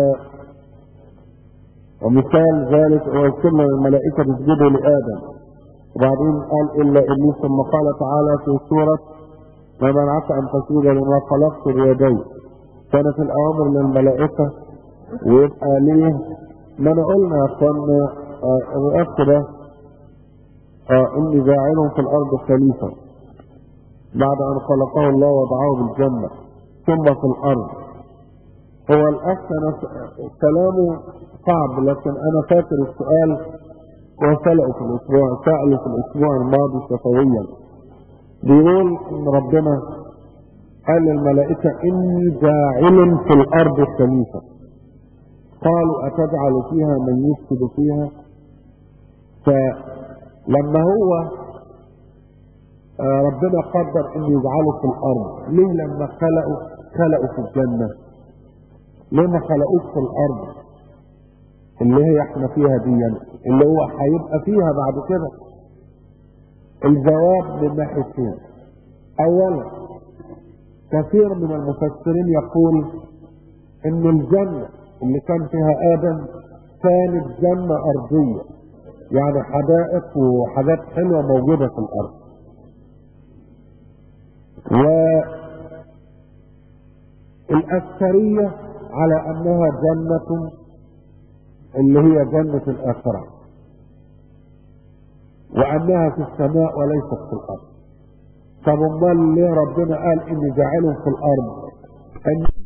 ومثال ذلك وكل الملائكة تسجدوا لآدم، وبعدين قال الا ابليس، ثم قال تعالى في سورة ما منعك ان تسجد لما خلقت بيدي. كانت الاوامر للملائكة ويبقى ليه؟ ما انا قلنا يا اخوانا الرئاسة ده اه اني جاعل في الارض خليفة بعد ان خلقه الله وضعه بالجنة ثم في الارض. هو الاخ انا كلامه صعب، لكن انا فاكر السؤال وسأله في الاسبوع سأله في الاسبوع الماضي شفويا، بيقول ان ربنا قال للملائكة اني جاعل في الارض خليفة، قالوا اتجعل فيها من يفسد فيها. فلما هو ربنا قدر ان يجعله في الارض، ليه لما خلقوا خلقوا في الجنة؟ ليه ما خلقوش في الارض اللي هي احنا فيها دي، اللي هو هيبقى فيها بعد كده؟ الجواب من ناحيتين. اولا كثير من المفسرين يقول ان الجنة اللي كان فيها ادم كانت جنة ارضية، يعني حدائق وحاجات حلوة موجودة في الارض، والأكثرية على أنها جنة اللي هي جنة الآخرة، وأنها في السماء وليست في الأرض. طب امال ليه ربنا قال إني جاعلهم في الأرض؟